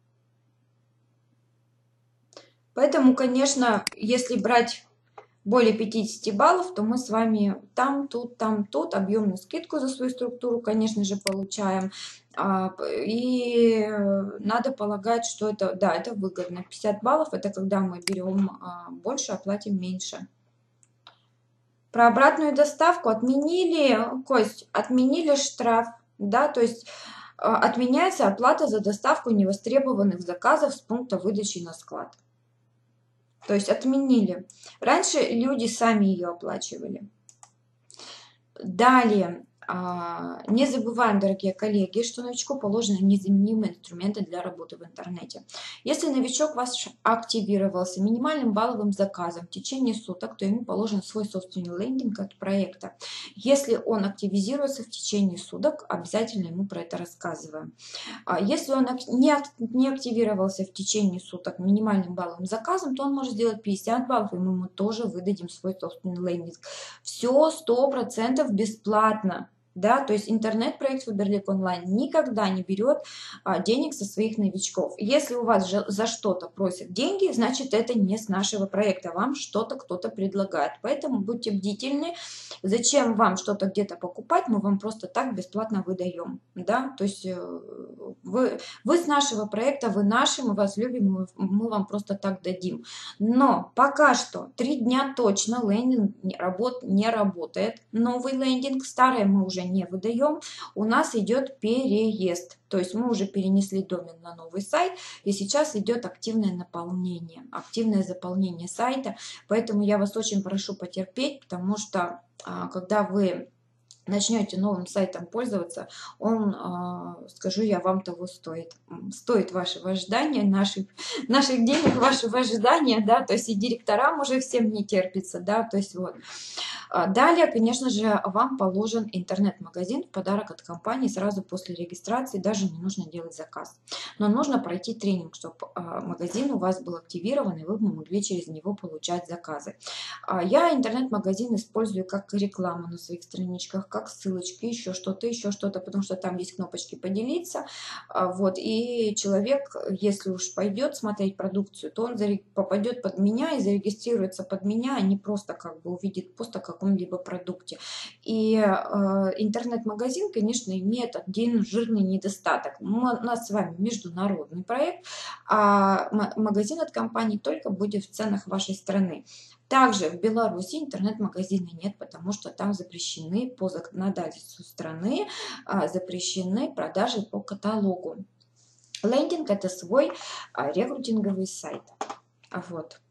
Speaker 1: Поэтому, конечно, если брать более 50 баллов, то мы с вами там, тут, объемную скидку за свою структуру, конечно же, получаем. И надо полагать, что это, да, это выгодно. 50 баллов – это когда мы берем больше, а платим меньше. Про обратную доставку отменили, Кость, отменили штраф, да, то есть Отменяется оплата за доставку невостребованных заказов с пункта выдачи на склад. То есть отменили. Раньше люди сами ее оплачивали. Далее, не забываем, дорогие коллеги, что новичку положены незаменимые инструменты для работы в интернете. Если новичок ваш активировался минимальным балловым заказом в течение суток, то ему положен свой собственный лендинг от проекта. Если он активизируется в течение суток, обязательно ему про это рассказываем. Если он не активировался в течение суток минимальным балловым заказом, то он может сделать 50 баллов, и мы ему тоже выдадим свой собственный лендинг. Все 100% бесплатно. Да, то есть интернет-проект Faberlic Online никогда не берет денег со своих новичков. Если у вас же за что-то просят деньги, значит это не с нашего проекта, вам что-то кто-то предлагает. Поэтому будьте бдительны, зачем вам что-то где-то покупать, мы вам просто так бесплатно выдаем. Да? То есть вы с нашего проекта, вы наши, мы вас любим, мы вам просто так дадим. Но пока что 3 дня точно лендинг не работает. Новый лендинг, старый мы уже не выдаем, у нас идет переезд. То есть мы уже перенесли домен на новый сайт, и сейчас идет активное наполнение, активное заполнение сайта. Поэтому я вас очень прошу потерпеть, потому что когда вы начнете новым сайтом пользоваться, он, скажу я вам, того стоит. Стоит вашего ожидания, наших денег, вашего ожидания, да, то есть и директорам уже всем не терпится, да, то есть вот. Далее, конечно же, вам положен интернет-магазин в подарок от компании сразу после регистрации, даже не нужно делать заказ. Но нужно пройти тренинг, чтобы магазин у вас был активирован, и вы могли через него получать заказы. Я интернет-магазин использую как рекламу на своих страничках, как ссылочки, еще что-то, потому что там есть кнопочки «Поделиться». Вот, и человек, если уж пойдет смотреть продукцию, то он попадет под меня и зарегистрируется под меня, а не просто как бы увидит пост о каком-либо продукте. И интернет-магазин, конечно, имеет один жирный недостаток. У нас с вами международный проект, а магазин от компании только будет в ценах вашей страны. Также в Беларуси интернет-магазина нет, потому что там запрещены по законодательству страны, запрещены продажи по каталогу. Лендинг – это свой рекрутинговый сайт. Вот.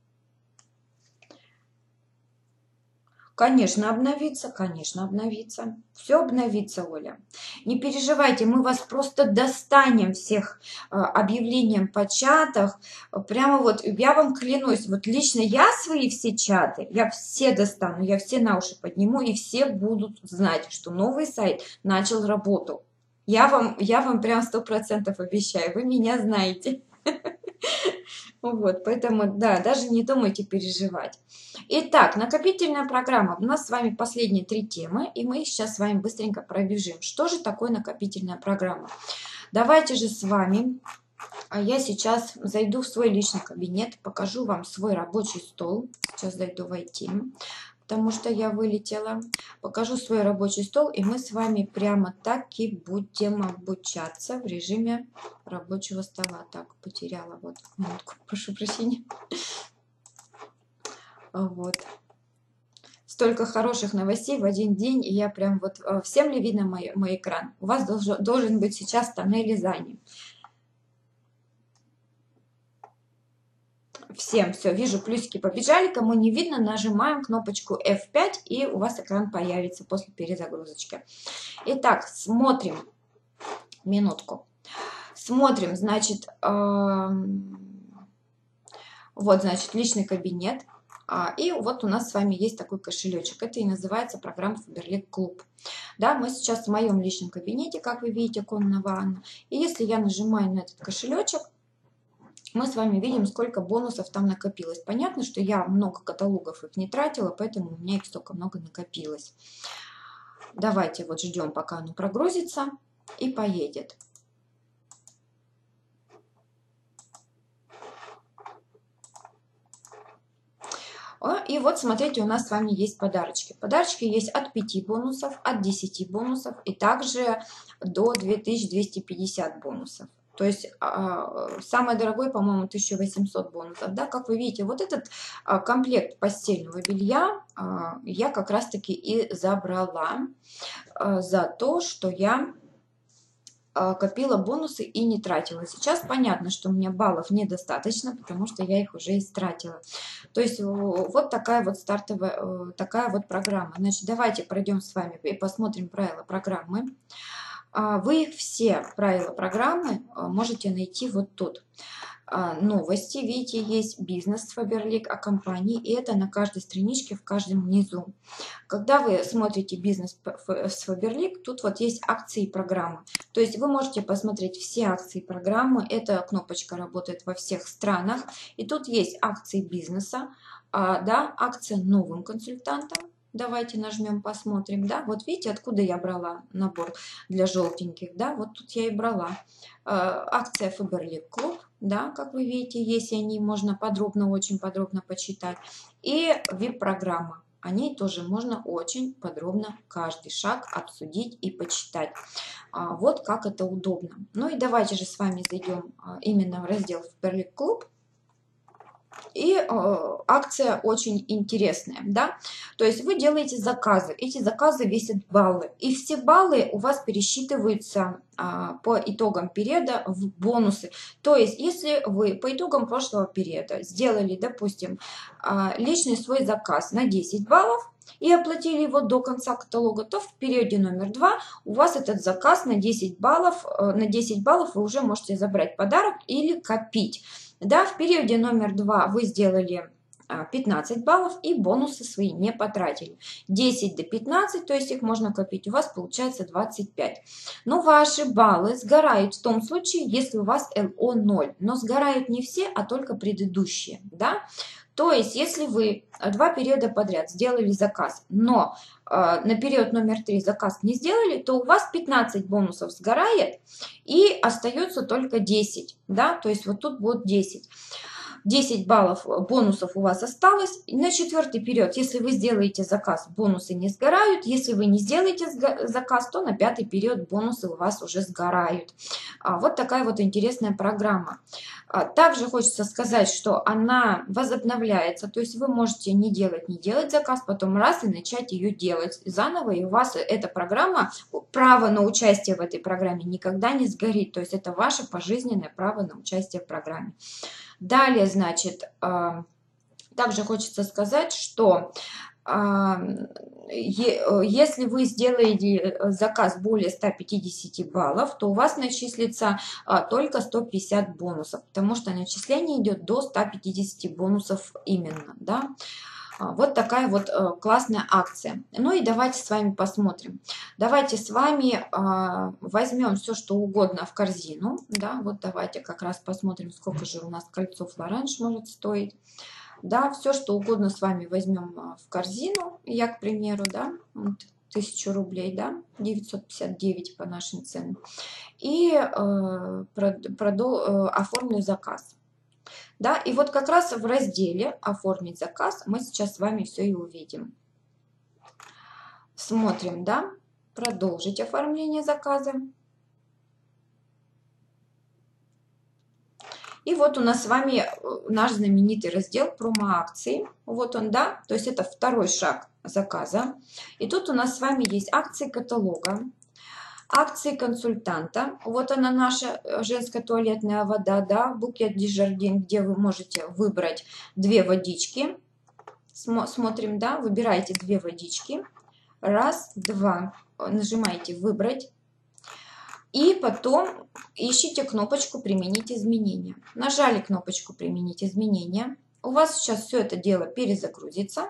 Speaker 1: Конечно, обновится, конечно, обновится. Все обновится, Оля. Не переживайте, мы вас просто достанем всех объявлением по чатах. Прямо вот, я вам клянусь, вот лично я свои все чаты, я все достану, я все на уши подниму, и все будут знать, что новый сайт начал работу. Я вам прям 100% обещаю, вы меня знаете. Вот, поэтому, да, даже не думайте переживать. Итак, накопительная программа. У нас с вами последние 3 темы, и мы сейчас с вами быстренько пробежим. Что же такое накопительная программа? Давайте же с вами, я сейчас зайду в свой личный кабинет, покажу вам свой рабочий стол. Сейчас зайду в IT, потому что я вылетела. Покажу свой рабочий стол, и мы с вами прямо так и будем обучаться в режиме рабочего стола. Так, потеряла, вот, минутку, прошу прощения. Вот. Столько хороших новостей в один день, и я прям вот... Всем ли видно мой экран? У вас должен быть сейчас тоннель Рязани. Всем, все, вижу, плюсики побежали. Кому не видно, нажимаем кнопочку F5, и у вас экран появится после перезагрузочки. Итак, смотрим. Минутку. Смотрим, значит, вот, значит, личный кабинет. И вот у нас с вами есть такой кошелечек. Это и называется программа Faberlic Club. Да, мы сейчас в моем личном кабинете, как вы видите, конного Анна. И если я нажимаю на этот кошелечек, мы с вами видим, сколько бонусов там накопилось. Понятно, что я много каталогов их не тратила, поэтому у меня их столько много накопилось. Давайте вот ждем, пока оно прогрузится и поедет. И вот смотрите, у нас с вами есть подарочки. Подарочки есть от 5 бонусов, от 10 бонусов и также до 2250 бонусов. То есть самое дорогое, по-моему, 1800 бонусов. Да? Как вы видите, вот этот комплект постельного белья я как раз-таки и забрала за то, что я копила бонусы и не тратила. Сейчас понятно, что у меня баллов недостаточно, потому что я их уже истратила. То есть вот такая вот стартовая, такая вот программа. Значит, давайте пройдем с вами и посмотрим правила программы. Вы их все правила программы можете найти вот тут. Новости, видите, есть бизнес Faberlic о компании, и это на каждой страничке, в каждом низу. Когда вы смотрите бизнес с Faberlic, тут вот есть акции и программы. То есть вы можете посмотреть все акции и программы. Эта кнопочка работает во всех странах. И тут есть акции бизнеса, да, акция новым консультантам. Давайте нажмем, посмотрим, да, вот видите, откуда я брала набор для желтеньких, да, вот тут я и брала. Акция Faberlic Club, да, как вы видите, есть они, можно подробно, очень подробно почитать. И VIP-программа, о ней тоже можно очень подробно каждый шаг обсудить и почитать. Вот как это удобно. Ну и давайте же с вами зайдем именно в раздел Faberlic Club. И акция очень интересная, да, то есть вы делаете заказы, эти заказы весят баллы, и все баллы у вас пересчитываются по итогам периода в бонусы. То есть если вы по итогам прошлого периода сделали, допустим, личный свой заказ на 10 баллов, и оплатили его до конца каталога, то в периоде номер 2 у вас этот заказ на 10 баллов вы уже можете забрать подарок или копить. Да, в периоде номер 2 вы сделали 15 баллов и бонусы свои не потратили. 10 до 15, то есть их можно копить, у вас получается 25. Но ваши баллы сгорают в том случае, если у вас ЛО 0. Но сгорают не все, а только предыдущие. Да? То есть, если вы 2 периода подряд сделали заказ, но на период номер 3 заказ не сделали, то у вас 15 бонусов сгорает и остается только 10. Да? То есть, вот тут будет 10. 10 баллов бонусов у вас осталось. И на 4-й период, если вы сделаете заказ, бонусы не сгорают. Если вы не сделаете заказ, то на 5-й период бонусы у вас уже сгорают. Вот такая вот интересная программа. Также хочется сказать, что она возобновляется. То есть вы можете не делать заказ, потом раз и начать ее делать заново. И у вас эта программа, право на участие в этой программе никогда не сгорит. То есть это ваше пожизненное право на участие в программе. Далее, значит, также хочется сказать, что если вы сделаете заказ более 150 баллов, то у вас начислится только 150 бонусов, потому что начисление идет до 150 бонусов именно, да. Вот такая вот классная акция. Ну и давайте с вами посмотрим. Давайте с вами возьмем все, что угодно в корзину. Да, вот давайте как раз посмотрим, сколько же у нас кольцо Флоранж может стоить. Да, все, что угодно с вами возьмем в корзину. Я, к примеру, да, вот 1000 рублей, да, 959 по нашим ценам. И оформлю заказ. Да, и вот как раз в разделе «Оформить заказ» мы сейчас с вами все и увидим. Смотрим, да, «Продолжить оформление заказа». И вот у нас с вами наш знаменитый раздел «Промо-акции». Вот он, да, то есть это второй шаг заказа. И тут у нас с вами есть акции каталога. Акции консультанта, вот она наша женская туалетная вода, да, букет Дежардин, где вы можете выбрать 2 водички. Смотрим, да, выбираете 2 водички, раз, два, нажимаете выбрать. И потом ищите кнопочку «Применить изменения». Нажали кнопочку «Применить изменения». У вас сейчас все это дело перезагрузится.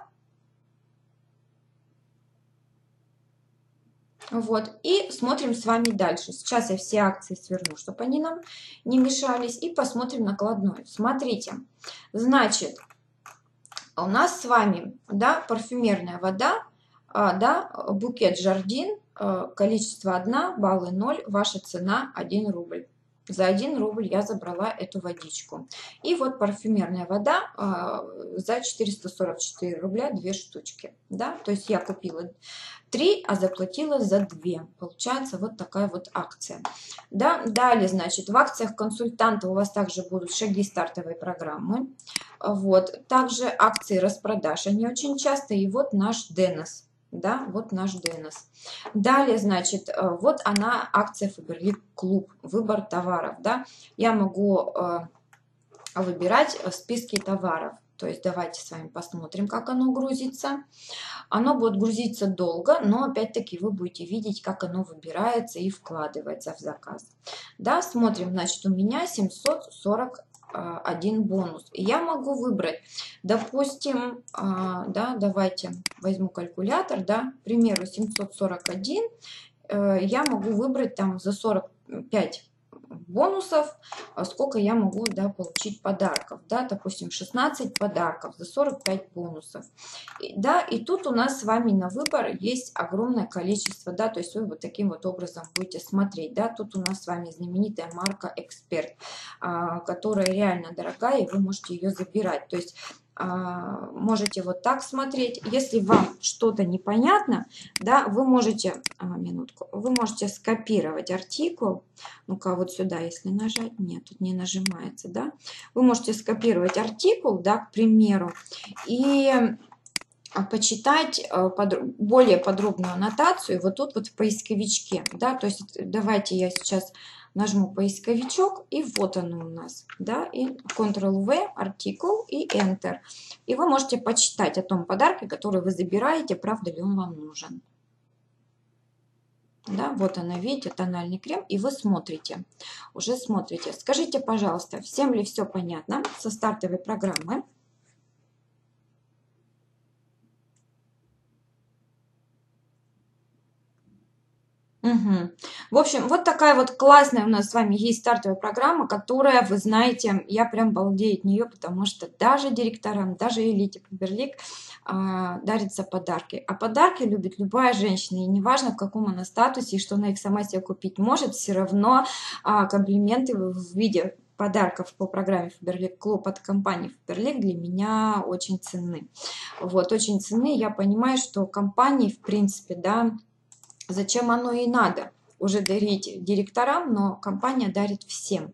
Speaker 1: Вот, и смотрим с вами дальше. Сейчас я все акции сверну, чтобы они нам не мешались. И посмотрим накладную. Смотрите, значит, у нас с вами, да, парфюмерная вода, да, букет Жардин, количество 1, баллы 0, ваша цена 1 рубль. За 1 рубль я забрала эту водичку. И вот парфюмерная вода за 444 рубля 2 штучки. Да? То есть я купила 3, а заплатила за 2. Получается вот такая вот акция. Да? Далее, значит, в акциях консультанта у вас также будут шаги стартовой программы. Вот. Также акции распродаж, они очень часто. И вот наш Денос. да, вот наш Денис. Далее, значит, вот она, акция Faberlic Клуб, выбор товаров, да, я могу выбирать в списке товаров. То есть давайте с вами посмотрим, как оно грузится. Оно будет грузиться долго, но опять-таки вы будете видеть, как оно выбирается и вкладывается в заказ. Да, смотрим, значит, у меня 741 бонус. И я могу выбрать, допустим, да, давайте возьму калькулятор, да, к примеру, 741, я могу выбрать там за 45 бонусов, сколько я могу, да, получить подарков, да, допустим, 16 подарков за 45 бонусов, да, и тут у нас с вами на выбор есть огромное количество, да, то есть вы вот таким вот образом будете смотреть, да, тут у нас с вами знаменитая марка Эксперт, которая реально дорогая, и вы можете ее забирать, то есть можете вот так смотреть. Если вам что-то непонятно, да, вы можете, минутку, вы можете скопировать артикул. Ну-ка, вот сюда, если нажать, нет, тут не нажимается, да. Вы можете скопировать артикул, да, к примеру, и почитать более подробную аннотацию вот тут вот в поисковичке, да, то есть давайте я сейчас нажму поисковичок, и вот оно у нас, да, и Ctrl-V, артикул и Enter. И вы можете почитать о том подарке, который вы забираете, правда ли он вам нужен. Да, вот она, видите, тональный крем, и вы смотрите, уже смотрите. Скажите, пожалуйста, всем ли все понятно со стартовой программы? Угу. В общем, вот такая вот классная у нас с вами есть стартовая программа, которая, вы знаете, я прям балдею от нее, потому что даже директорам, даже элите Faberlic дарятся подарки. А подарки любит любая женщина, и неважно, в каком она статусе, и что она их сама себе купить может, все равно комплименты в виде подарков по программе Faberlic Club от компании Faberlic для меня очень ценны. Вот, очень ценны. Я понимаю, что компании, в принципе, да, зачем оно и надо уже дарить директорам, но компания дарит всем.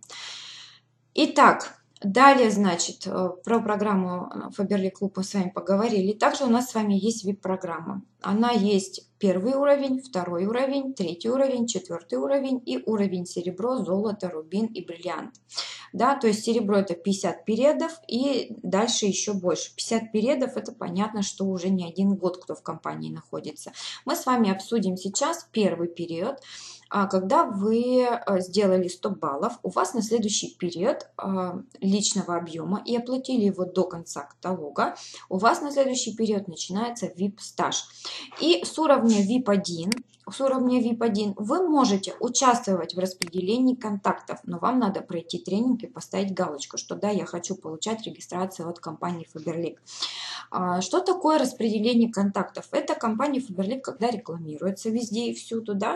Speaker 1: Итак, далее, значит, про программу Faberlic Club мы с вами поговорили. Также у нас с вами есть VIP-программа. Она есть первый уровень, второй уровень, третий уровень, четвертый уровень и уровень серебро, золото, рубин и бриллиант. Да, то есть серебро это 50 периодов и дальше еще больше. 50 периодов это понятно, что уже не один год кто в компании находится. Мы с вами обсудим сейчас первый период. Когда вы сделали 100 баллов, у вас на следующий период личного объема и оплатили его до конца каталога, у вас на следующий период начинается VIP-стаж. И с уровня VIP1, вы можете участвовать в распределении контактов, но вам надо пройти тренинг и поставить галочку, что да, я хочу получать регистрацию от компании Faberlic. Что такое распределение контактов? Это компания Faberlic, когда рекламируется везде и всюду, да,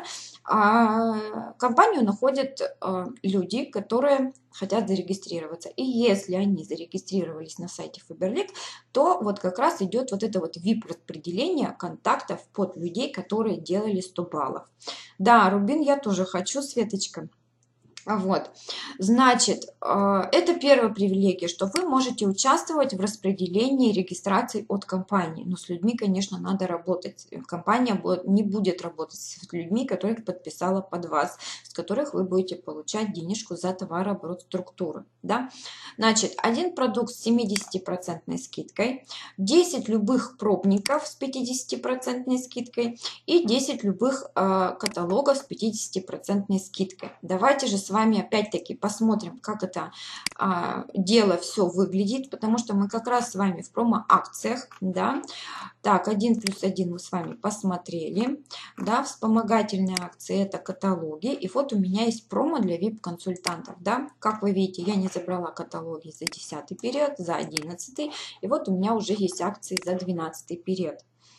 Speaker 1: компанию находят люди, которые хотят зарегистрироваться. И если они зарегистрировались на сайте Faberlic, то вот как раз идет вот это вот VIP-распределение контактов под людей, которые делали 100 баллов. Да, Рубин я тоже хочу, Светочка. Вот, значит, это первая привилегия, что вы можете участвовать в распределении регистраций от компании. Но с людьми, конечно, надо работать. Компания не будет работать с людьми, которых подписала под вас, с которых вы будете получать денежку за товарооборот структуры. Да? Значит, один продукт с 70% скидкой, 10 любых пробников с 50% скидкой и 10 любых каталогов с 50% скидкой. Давайте же с вами опять-таки посмотрим, как это дело все выглядит, потому что мы как раз с вами в промо-акциях, да. Так, 1+1 мы с вами посмотрели, да, вспомогательные акции это каталоги, и вот у меня есть промо для VIP-консультантов, да. Как вы видите, я не забрала каталоги за 10 период, за 11, и вот у меня уже есть акции за 12 период,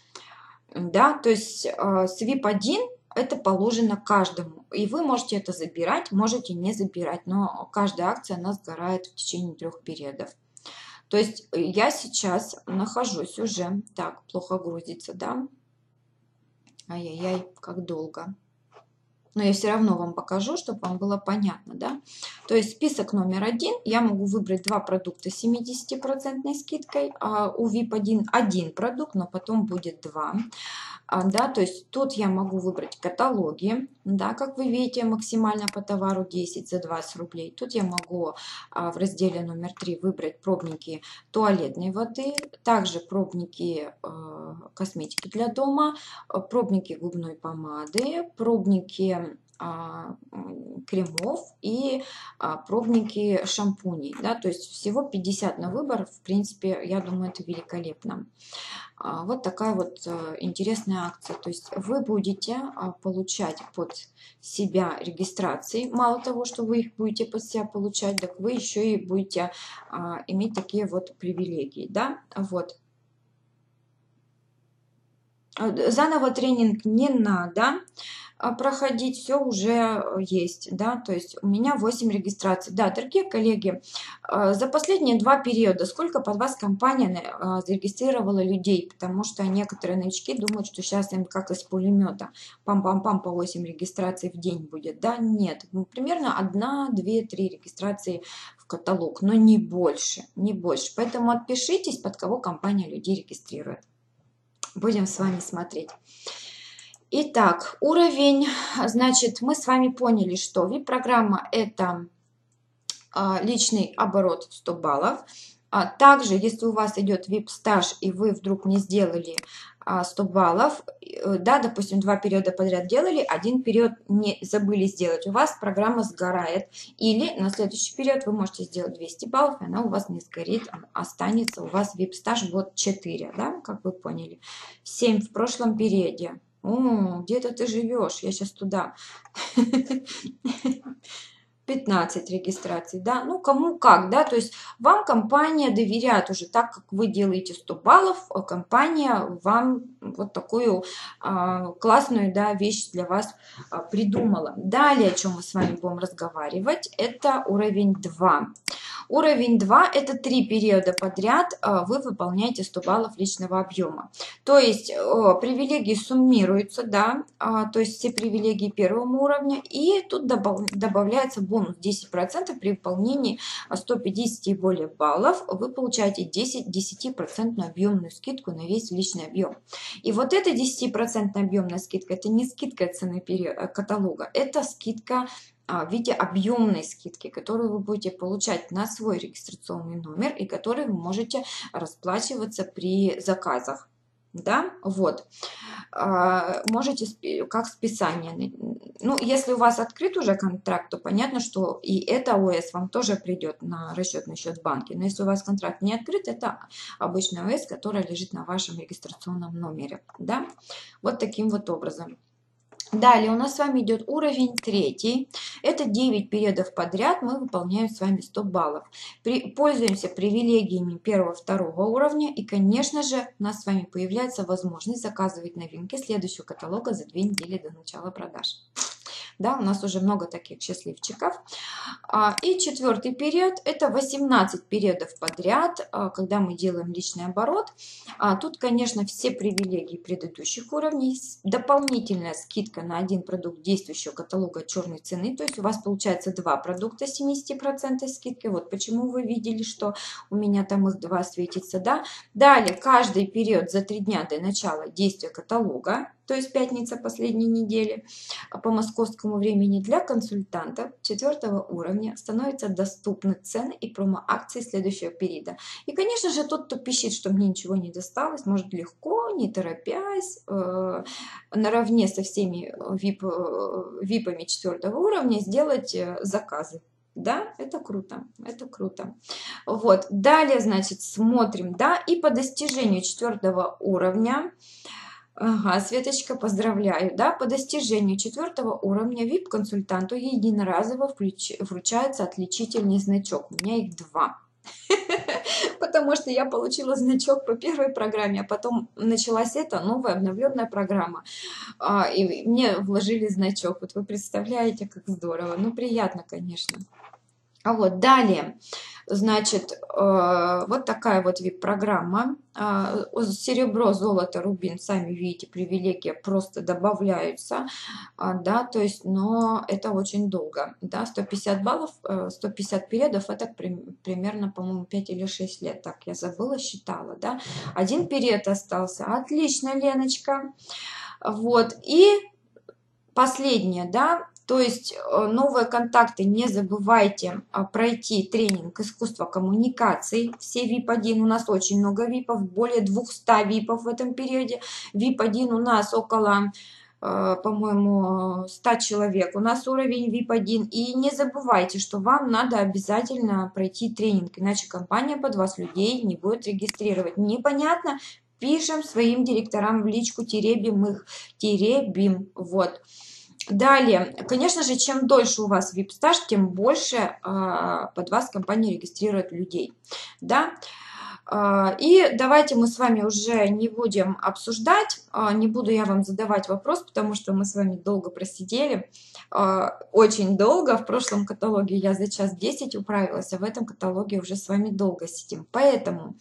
Speaker 1: да, то есть с VIP-1 это положено каждому. И вы можете это забирать, можете не забирать. Но каждая акция, она сгорает в течение 3 периодов. То есть я сейчас нахожусь уже... Так, плохо грузится, да? Ай-яй-яй, как долго. но я все равно вам покажу, чтобы вам было понятно, да. То есть список номер 1, я могу выбрать 2 продукта с 70% скидкой, а у VIP 1 продукт, но потом будет 2. Да, то есть тут я могу выбрать каталоги, да, как вы видите, максимально по товару 10 за 20 рублей. Тут я могу в разделе номер 3 выбрать пробники туалетной воды, также пробники косметики для дома, пробники губной помады, пробники кремов и пробники шампуней, да, то есть всего 50 на выбор, в принципе, я думаю, это великолепно. Вот такая вот интересная акция, то есть вы будете получать под себя регистрации, мало того, что вы их будете под себя получать, так вы еще и будете иметь такие вот привилегии, да, вот. Заново тренинг не надо проходить, все уже есть, да, то есть у меня 8 регистраций. Да, дорогие коллеги, за последние 2 периода сколько под вас компания зарегистрировала людей, потому что некоторые новички думают, что сейчас им как из пулемета, пам-пам-пам, по 8 регистраций в день будет, да, нет, примерно 1, 2, 3 регистрации в каталог, но не больше, не больше, поэтому отпишитесь, под кого компания людей регистрирует. Будем с вами смотреть. Итак, уровень, значит, мы с вами поняли, что VIP-программа это личный оборот в 100 баллов. Также, если у вас идет VIP-стаж и вы вдруг не сделали 100 баллов, да, допустим, 2 периода подряд делали, 1 период не забыли сделать, у вас программа сгорает. Или на следующий период вы можете сделать 200 баллов, и она у вас не сгорит, останется у вас VIP-стаж год 4, да, как вы поняли. 7 в прошлом периоде. Где-то ты живешь, я сейчас туда. 15 регистраций, да, ну кому как, да, то есть вам компания доверяет уже, так как вы делаете 100 баллов, компания вам вот такую классную, да, вещь для вас придумала. Далее, о чем мы с вами будем разговаривать, это уровень 2. Уровень 2 это 3 периода подряд вы выполняете 100 баллов личного объема. То есть привилегии суммируются, да, то есть все привилегии первого уровня, и тут добавляется бонус 10% при выполнении 150 и более баллов. Вы получаете 10% объемную скидку на весь личный объем. И вот эта 10% объемная скидка, это не скидка цены каталога, это скидка в виде объемной скидки, которую вы будете получать на свой регистрационный номер и который вы можете расплачиваться при заказах. Да, вот. Можете как списание. Ну, если у вас открыт уже контракт, то понятно, что и это ОС вам тоже придет на расчетный счет в банке. Но если у вас контракт не открыт, это обычный ОС, который лежит на вашем регистрационном номере. Да, вот таким вот образом. Далее у нас с вами идет уровень 3. Это 9 периодов подряд мы выполняем с вами 100 баллов. Пользуемся привилегиями 1-2 уровня. И, конечно же, у нас с вами появляется возможность заказывать новинки следующего каталога за 2 недели до начала продаж. Да, у нас уже много таких счастливчиков. И 4 период, это 18 периодов подряд, когда мы делаем личный оборот. Тут, конечно, все привилегии предыдущих уровней, дополнительная скидка на 1 продукт действующего каталога черной цены, то есть у вас получается 2 продукта с 70% скидкой. Вот почему вы видели, что у меня там их 2 светится, да. Далее, каждый период за 3 дня до начала действия каталога, то есть пятница последней недели, по московскому времени для консультантов 4 уровня становятся доступны цены и промо-акции следующего периода. И, конечно же, тот, кто пишет, что мне ничего не досталось, может легко, не торопясь, наравне со всеми випами 4 уровня сделать заказы. Да, это круто, это круто. Вот, далее, значит, смотрим, да, и по достижению 4 уровня, ага, Светочка, поздравляю, да, по достижению 4 уровня VIP-консультанту единоразово вручается отличительный значок, у меня их 2. Потому что я получила значок по первой программе, а потом началась эта новая обновленная программа. И мне вложили значок. Вот вы представляете, как здорово. Ну, приятно, конечно. Вот, далее, значит, вот такая вот VIP-программа. Серебро, золото, рубин, сами видите, привилегии просто добавляются, да, то есть, но это очень долго, да, 150 баллов, 150 периодов, это примерно, по-моему, 5 или 6 лет, так, я забыла, считала, да, один период остался, отлично, Леночка, вот, и последнее, да, то есть новые контакты, не забывайте пройти тренинг искусства коммуникаций, все VIP-1, у нас очень много VIP-ов, более 200 VIP-ов в этом периоде, VIP-1 у нас около, по-моему, 100 человек, у нас уровень VIP-1, и не забывайте, что вам надо обязательно пройти тренинг, иначе компания под вас людей не будет регистрировать, непонятно? Пишем своим директорам в личку, теребим их, теребим, вот. Далее, конечно же, чем дольше у вас VIP-стаж, тем больше под вас компания регистрирует людей, да. И давайте мы с вами уже не будем обсуждать, не буду я вам задавать вопрос, потому что мы с вами долго просидели, очень долго. В прошлом каталоге я за час 10 управилась, а в этом каталоге уже с вами долго сидим. Поэтому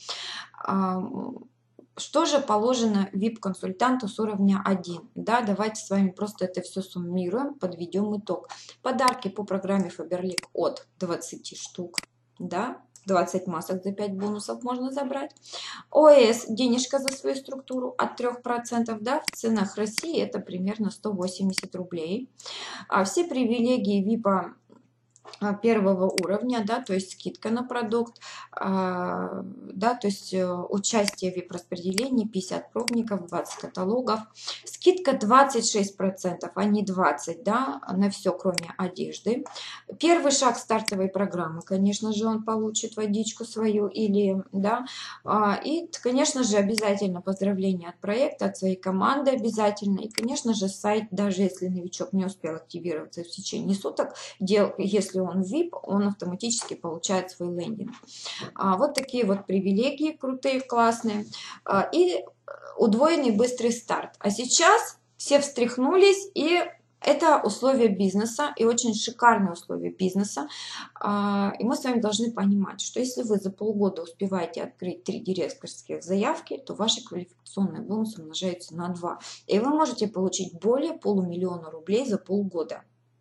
Speaker 1: что же положено VIP-консультанту с уровня 1? Да, давайте с вами просто это все суммируем, подведем итог. Подарки по программе Faberlic от 20 штук, да, 20 масок за 5 бонусов можно забрать. ОС, денежка за свою структуру от 3%, да, в ценах России это примерно 180 рублей. Все привилегии VIP первого уровня, да, то есть скидка на продукт, да, то есть участие в VIP-распределении, 50 пробников, 20 каталогов, скидка 26%, а не 20%, да, на все, кроме одежды. Первый шаг стартовой программы, конечно же, он получит водичку свою или, да, и, конечно же, обязательно поздравления от проекта, от своей команды обязательно, и, конечно же, сайт, даже если новичок не успел активироваться в течение суток, если он VIP, он автоматически получает свой лендинг. Вот такие вот привилегии крутые, классные. И удвоенный быстрый старт. А сейчас все встряхнулись, и это условия бизнеса, и очень шикарные условия бизнеса. И мы с вами должны понимать, что если вы за полгода успеваете открыть 3 директорских заявки, то ваши квалификационные бонусы умножаются на 2. И вы можете получить более полумиллиона рублей за полгода.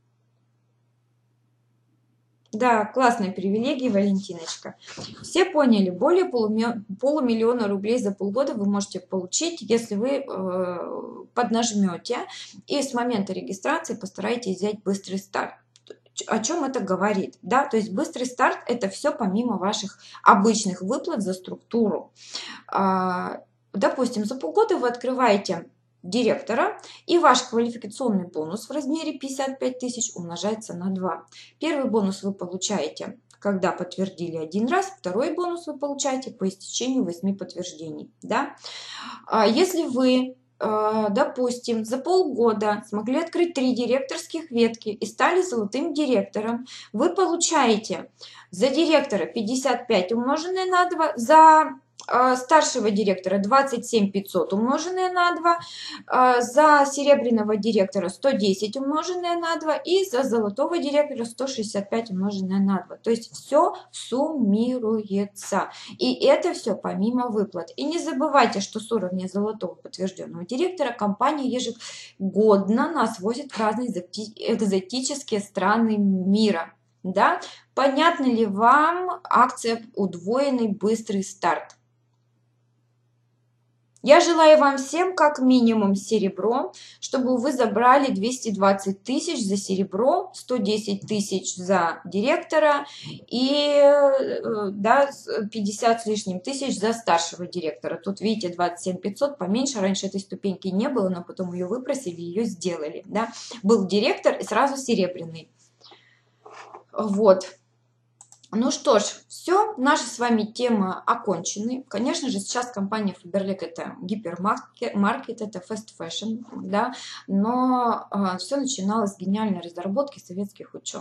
Speaker 1: Да, классные привилегии, Валентиночка. Все поняли, более полумиллиона рублей за полгода вы можете получить, если вы поднажмете и с момента регистрации постараетесь взять быстрый старт. О чем это говорит? Да, то есть быстрый старт – это все помимо ваших обычных выплат за структуру. Допустим, за полгода вы открываете директора, и ваш квалификационный бонус в размере 55 тысяч умножается на 2. Первый бонус вы получаете, когда подтвердили один раз, второй бонус вы получаете по истечению 8 подтверждений. Да? Если вы, допустим, за полгода смогли открыть 3 директорских ветки и стали золотым директором, вы получаете за директора 55 умноженное на 2, за старшего директора 27 500 умноженное на 2, за серебряного директора 110 умноженное на 2 и за золотого директора 165 умноженное на 2. То есть все суммируется. И это все помимо выплат. И не забывайте, что с уровня золотого подтвержденного директора компания ежегодно нас возит в разные экзотические страны мира. Да? Понятна ли вам акция «Удвоенный быстрый старт»? Я желаю вам всем как минимум серебро, чтобы вы забрали 220 тысяч за серебро, 110 тысяч за директора и да, 50 с лишним тысяч за старшего директора. Тут видите 27 500, поменьше, раньше этой ступеньки не было, но потом ее выпросили, ее сделали. Да? Был директор и сразу серебряный. Вот. Ну что ж, все, наши с вами темы окончены. Конечно же, сейчас компания Faberlic это гипермаркет, это fast fashion, да, но все начиналось с гениальной разработки советских ученых.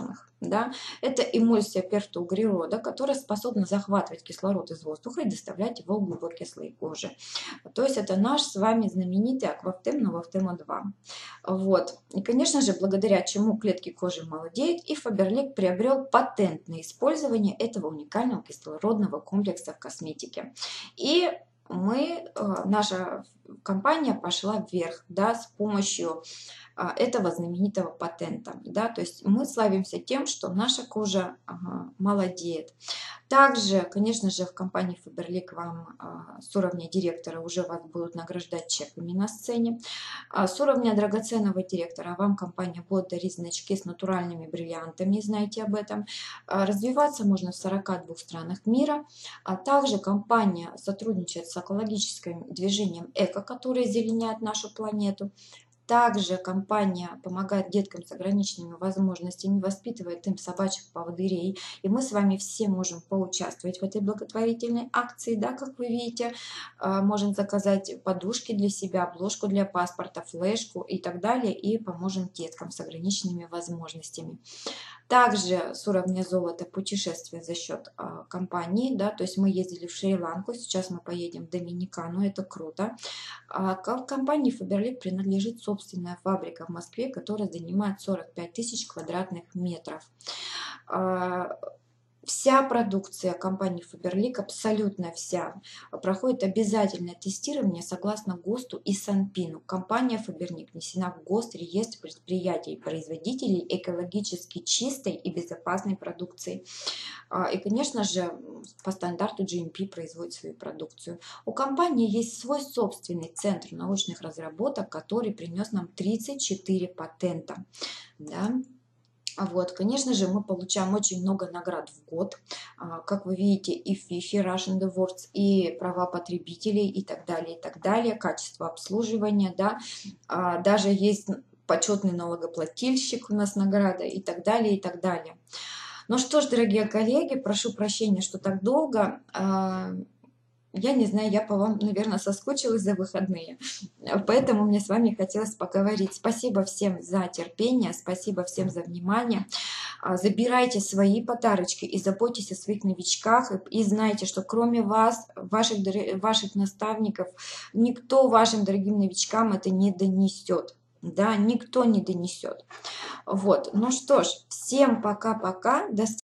Speaker 1: Да? Это эмульсия пертугрерода, которая способна захватывать кислород из воздуха и доставлять его в глубокие слои кожи. То есть это наш с вами знаменитый Аквафтем Новафтема 2. Вот. И, конечно же, благодаря чему клетки кожи молодеют, и Faberlic приобрел патент на использование этого уникального кислородного комплекса в косметике. И наша компания пошла вверх, да, с помощью этого знаменитого патента. Да? То есть мы славимся тем, что наша кожа молодеет. Также, конечно же, в компании Faberlic вам с уровня директора уже вас будут награждать чеками на сцене. С уровня драгоценного директора вам компания будет дарить значки с натуральными бриллиантами, знаете об этом. Развиваться можно в 42 странах мира. Также компания сотрудничает с экологическим движением ЭКО, которое зеленяет нашу планету. Также компания помогает деткам с ограниченными возможностями, воспитывает им собачьих поводырей. И мы с вами все можем поучаствовать в этой благотворительной акции. Да, как вы видите, можем заказать подушки для себя, обложку для паспорта, флешку и так далее. И поможем деткам с ограниченными возможностями. Также с уровня золота путешествие за счет компании, да, то есть мы ездили в Шри-Ланку, сейчас мы поедем в Доминикану, это круто. Компании Faberlic принадлежит собственная фабрика в Москве, которая занимает 45 тысяч квадратных метров. Вся продукция компании Faberlic, абсолютно вся, проходит обязательное тестирование согласно ГОСТу и Санпину. Компания Faberlic внесена в ГОСТ реестр предприятий и производителей экологически чистой и безопасной продукции. И, конечно же, по стандарту GMP производит свою продукцию. У компании есть свой собственный центр научных разработок, который принес нам 34 патента. Да? Вот, конечно же, мы получаем очень много наград в год, как вы видите, и FIFA, Russian Awards, и права потребителей, и так далее, качество обслуживания, да, даже есть почетный налогоплательщик у нас награда, и так далее, и так далее. Ну что ж, дорогие коллеги, прошу прощения, что так долго. Я не знаю, я по вам, наверное, соскучилась за выходные, поэтому мне с вами хотелось поговорить. Спасибо всем за терпение, спасибо всем за внимание. Забирайте свои подарочки и заботьтесь о своих новичках. И знайте, что кроме вас, ваших наставников, никто вашим дорогим новичкам это не донесет. Да, никто не донесет. Вот, ну что ж, всем пока-пока, до свидания.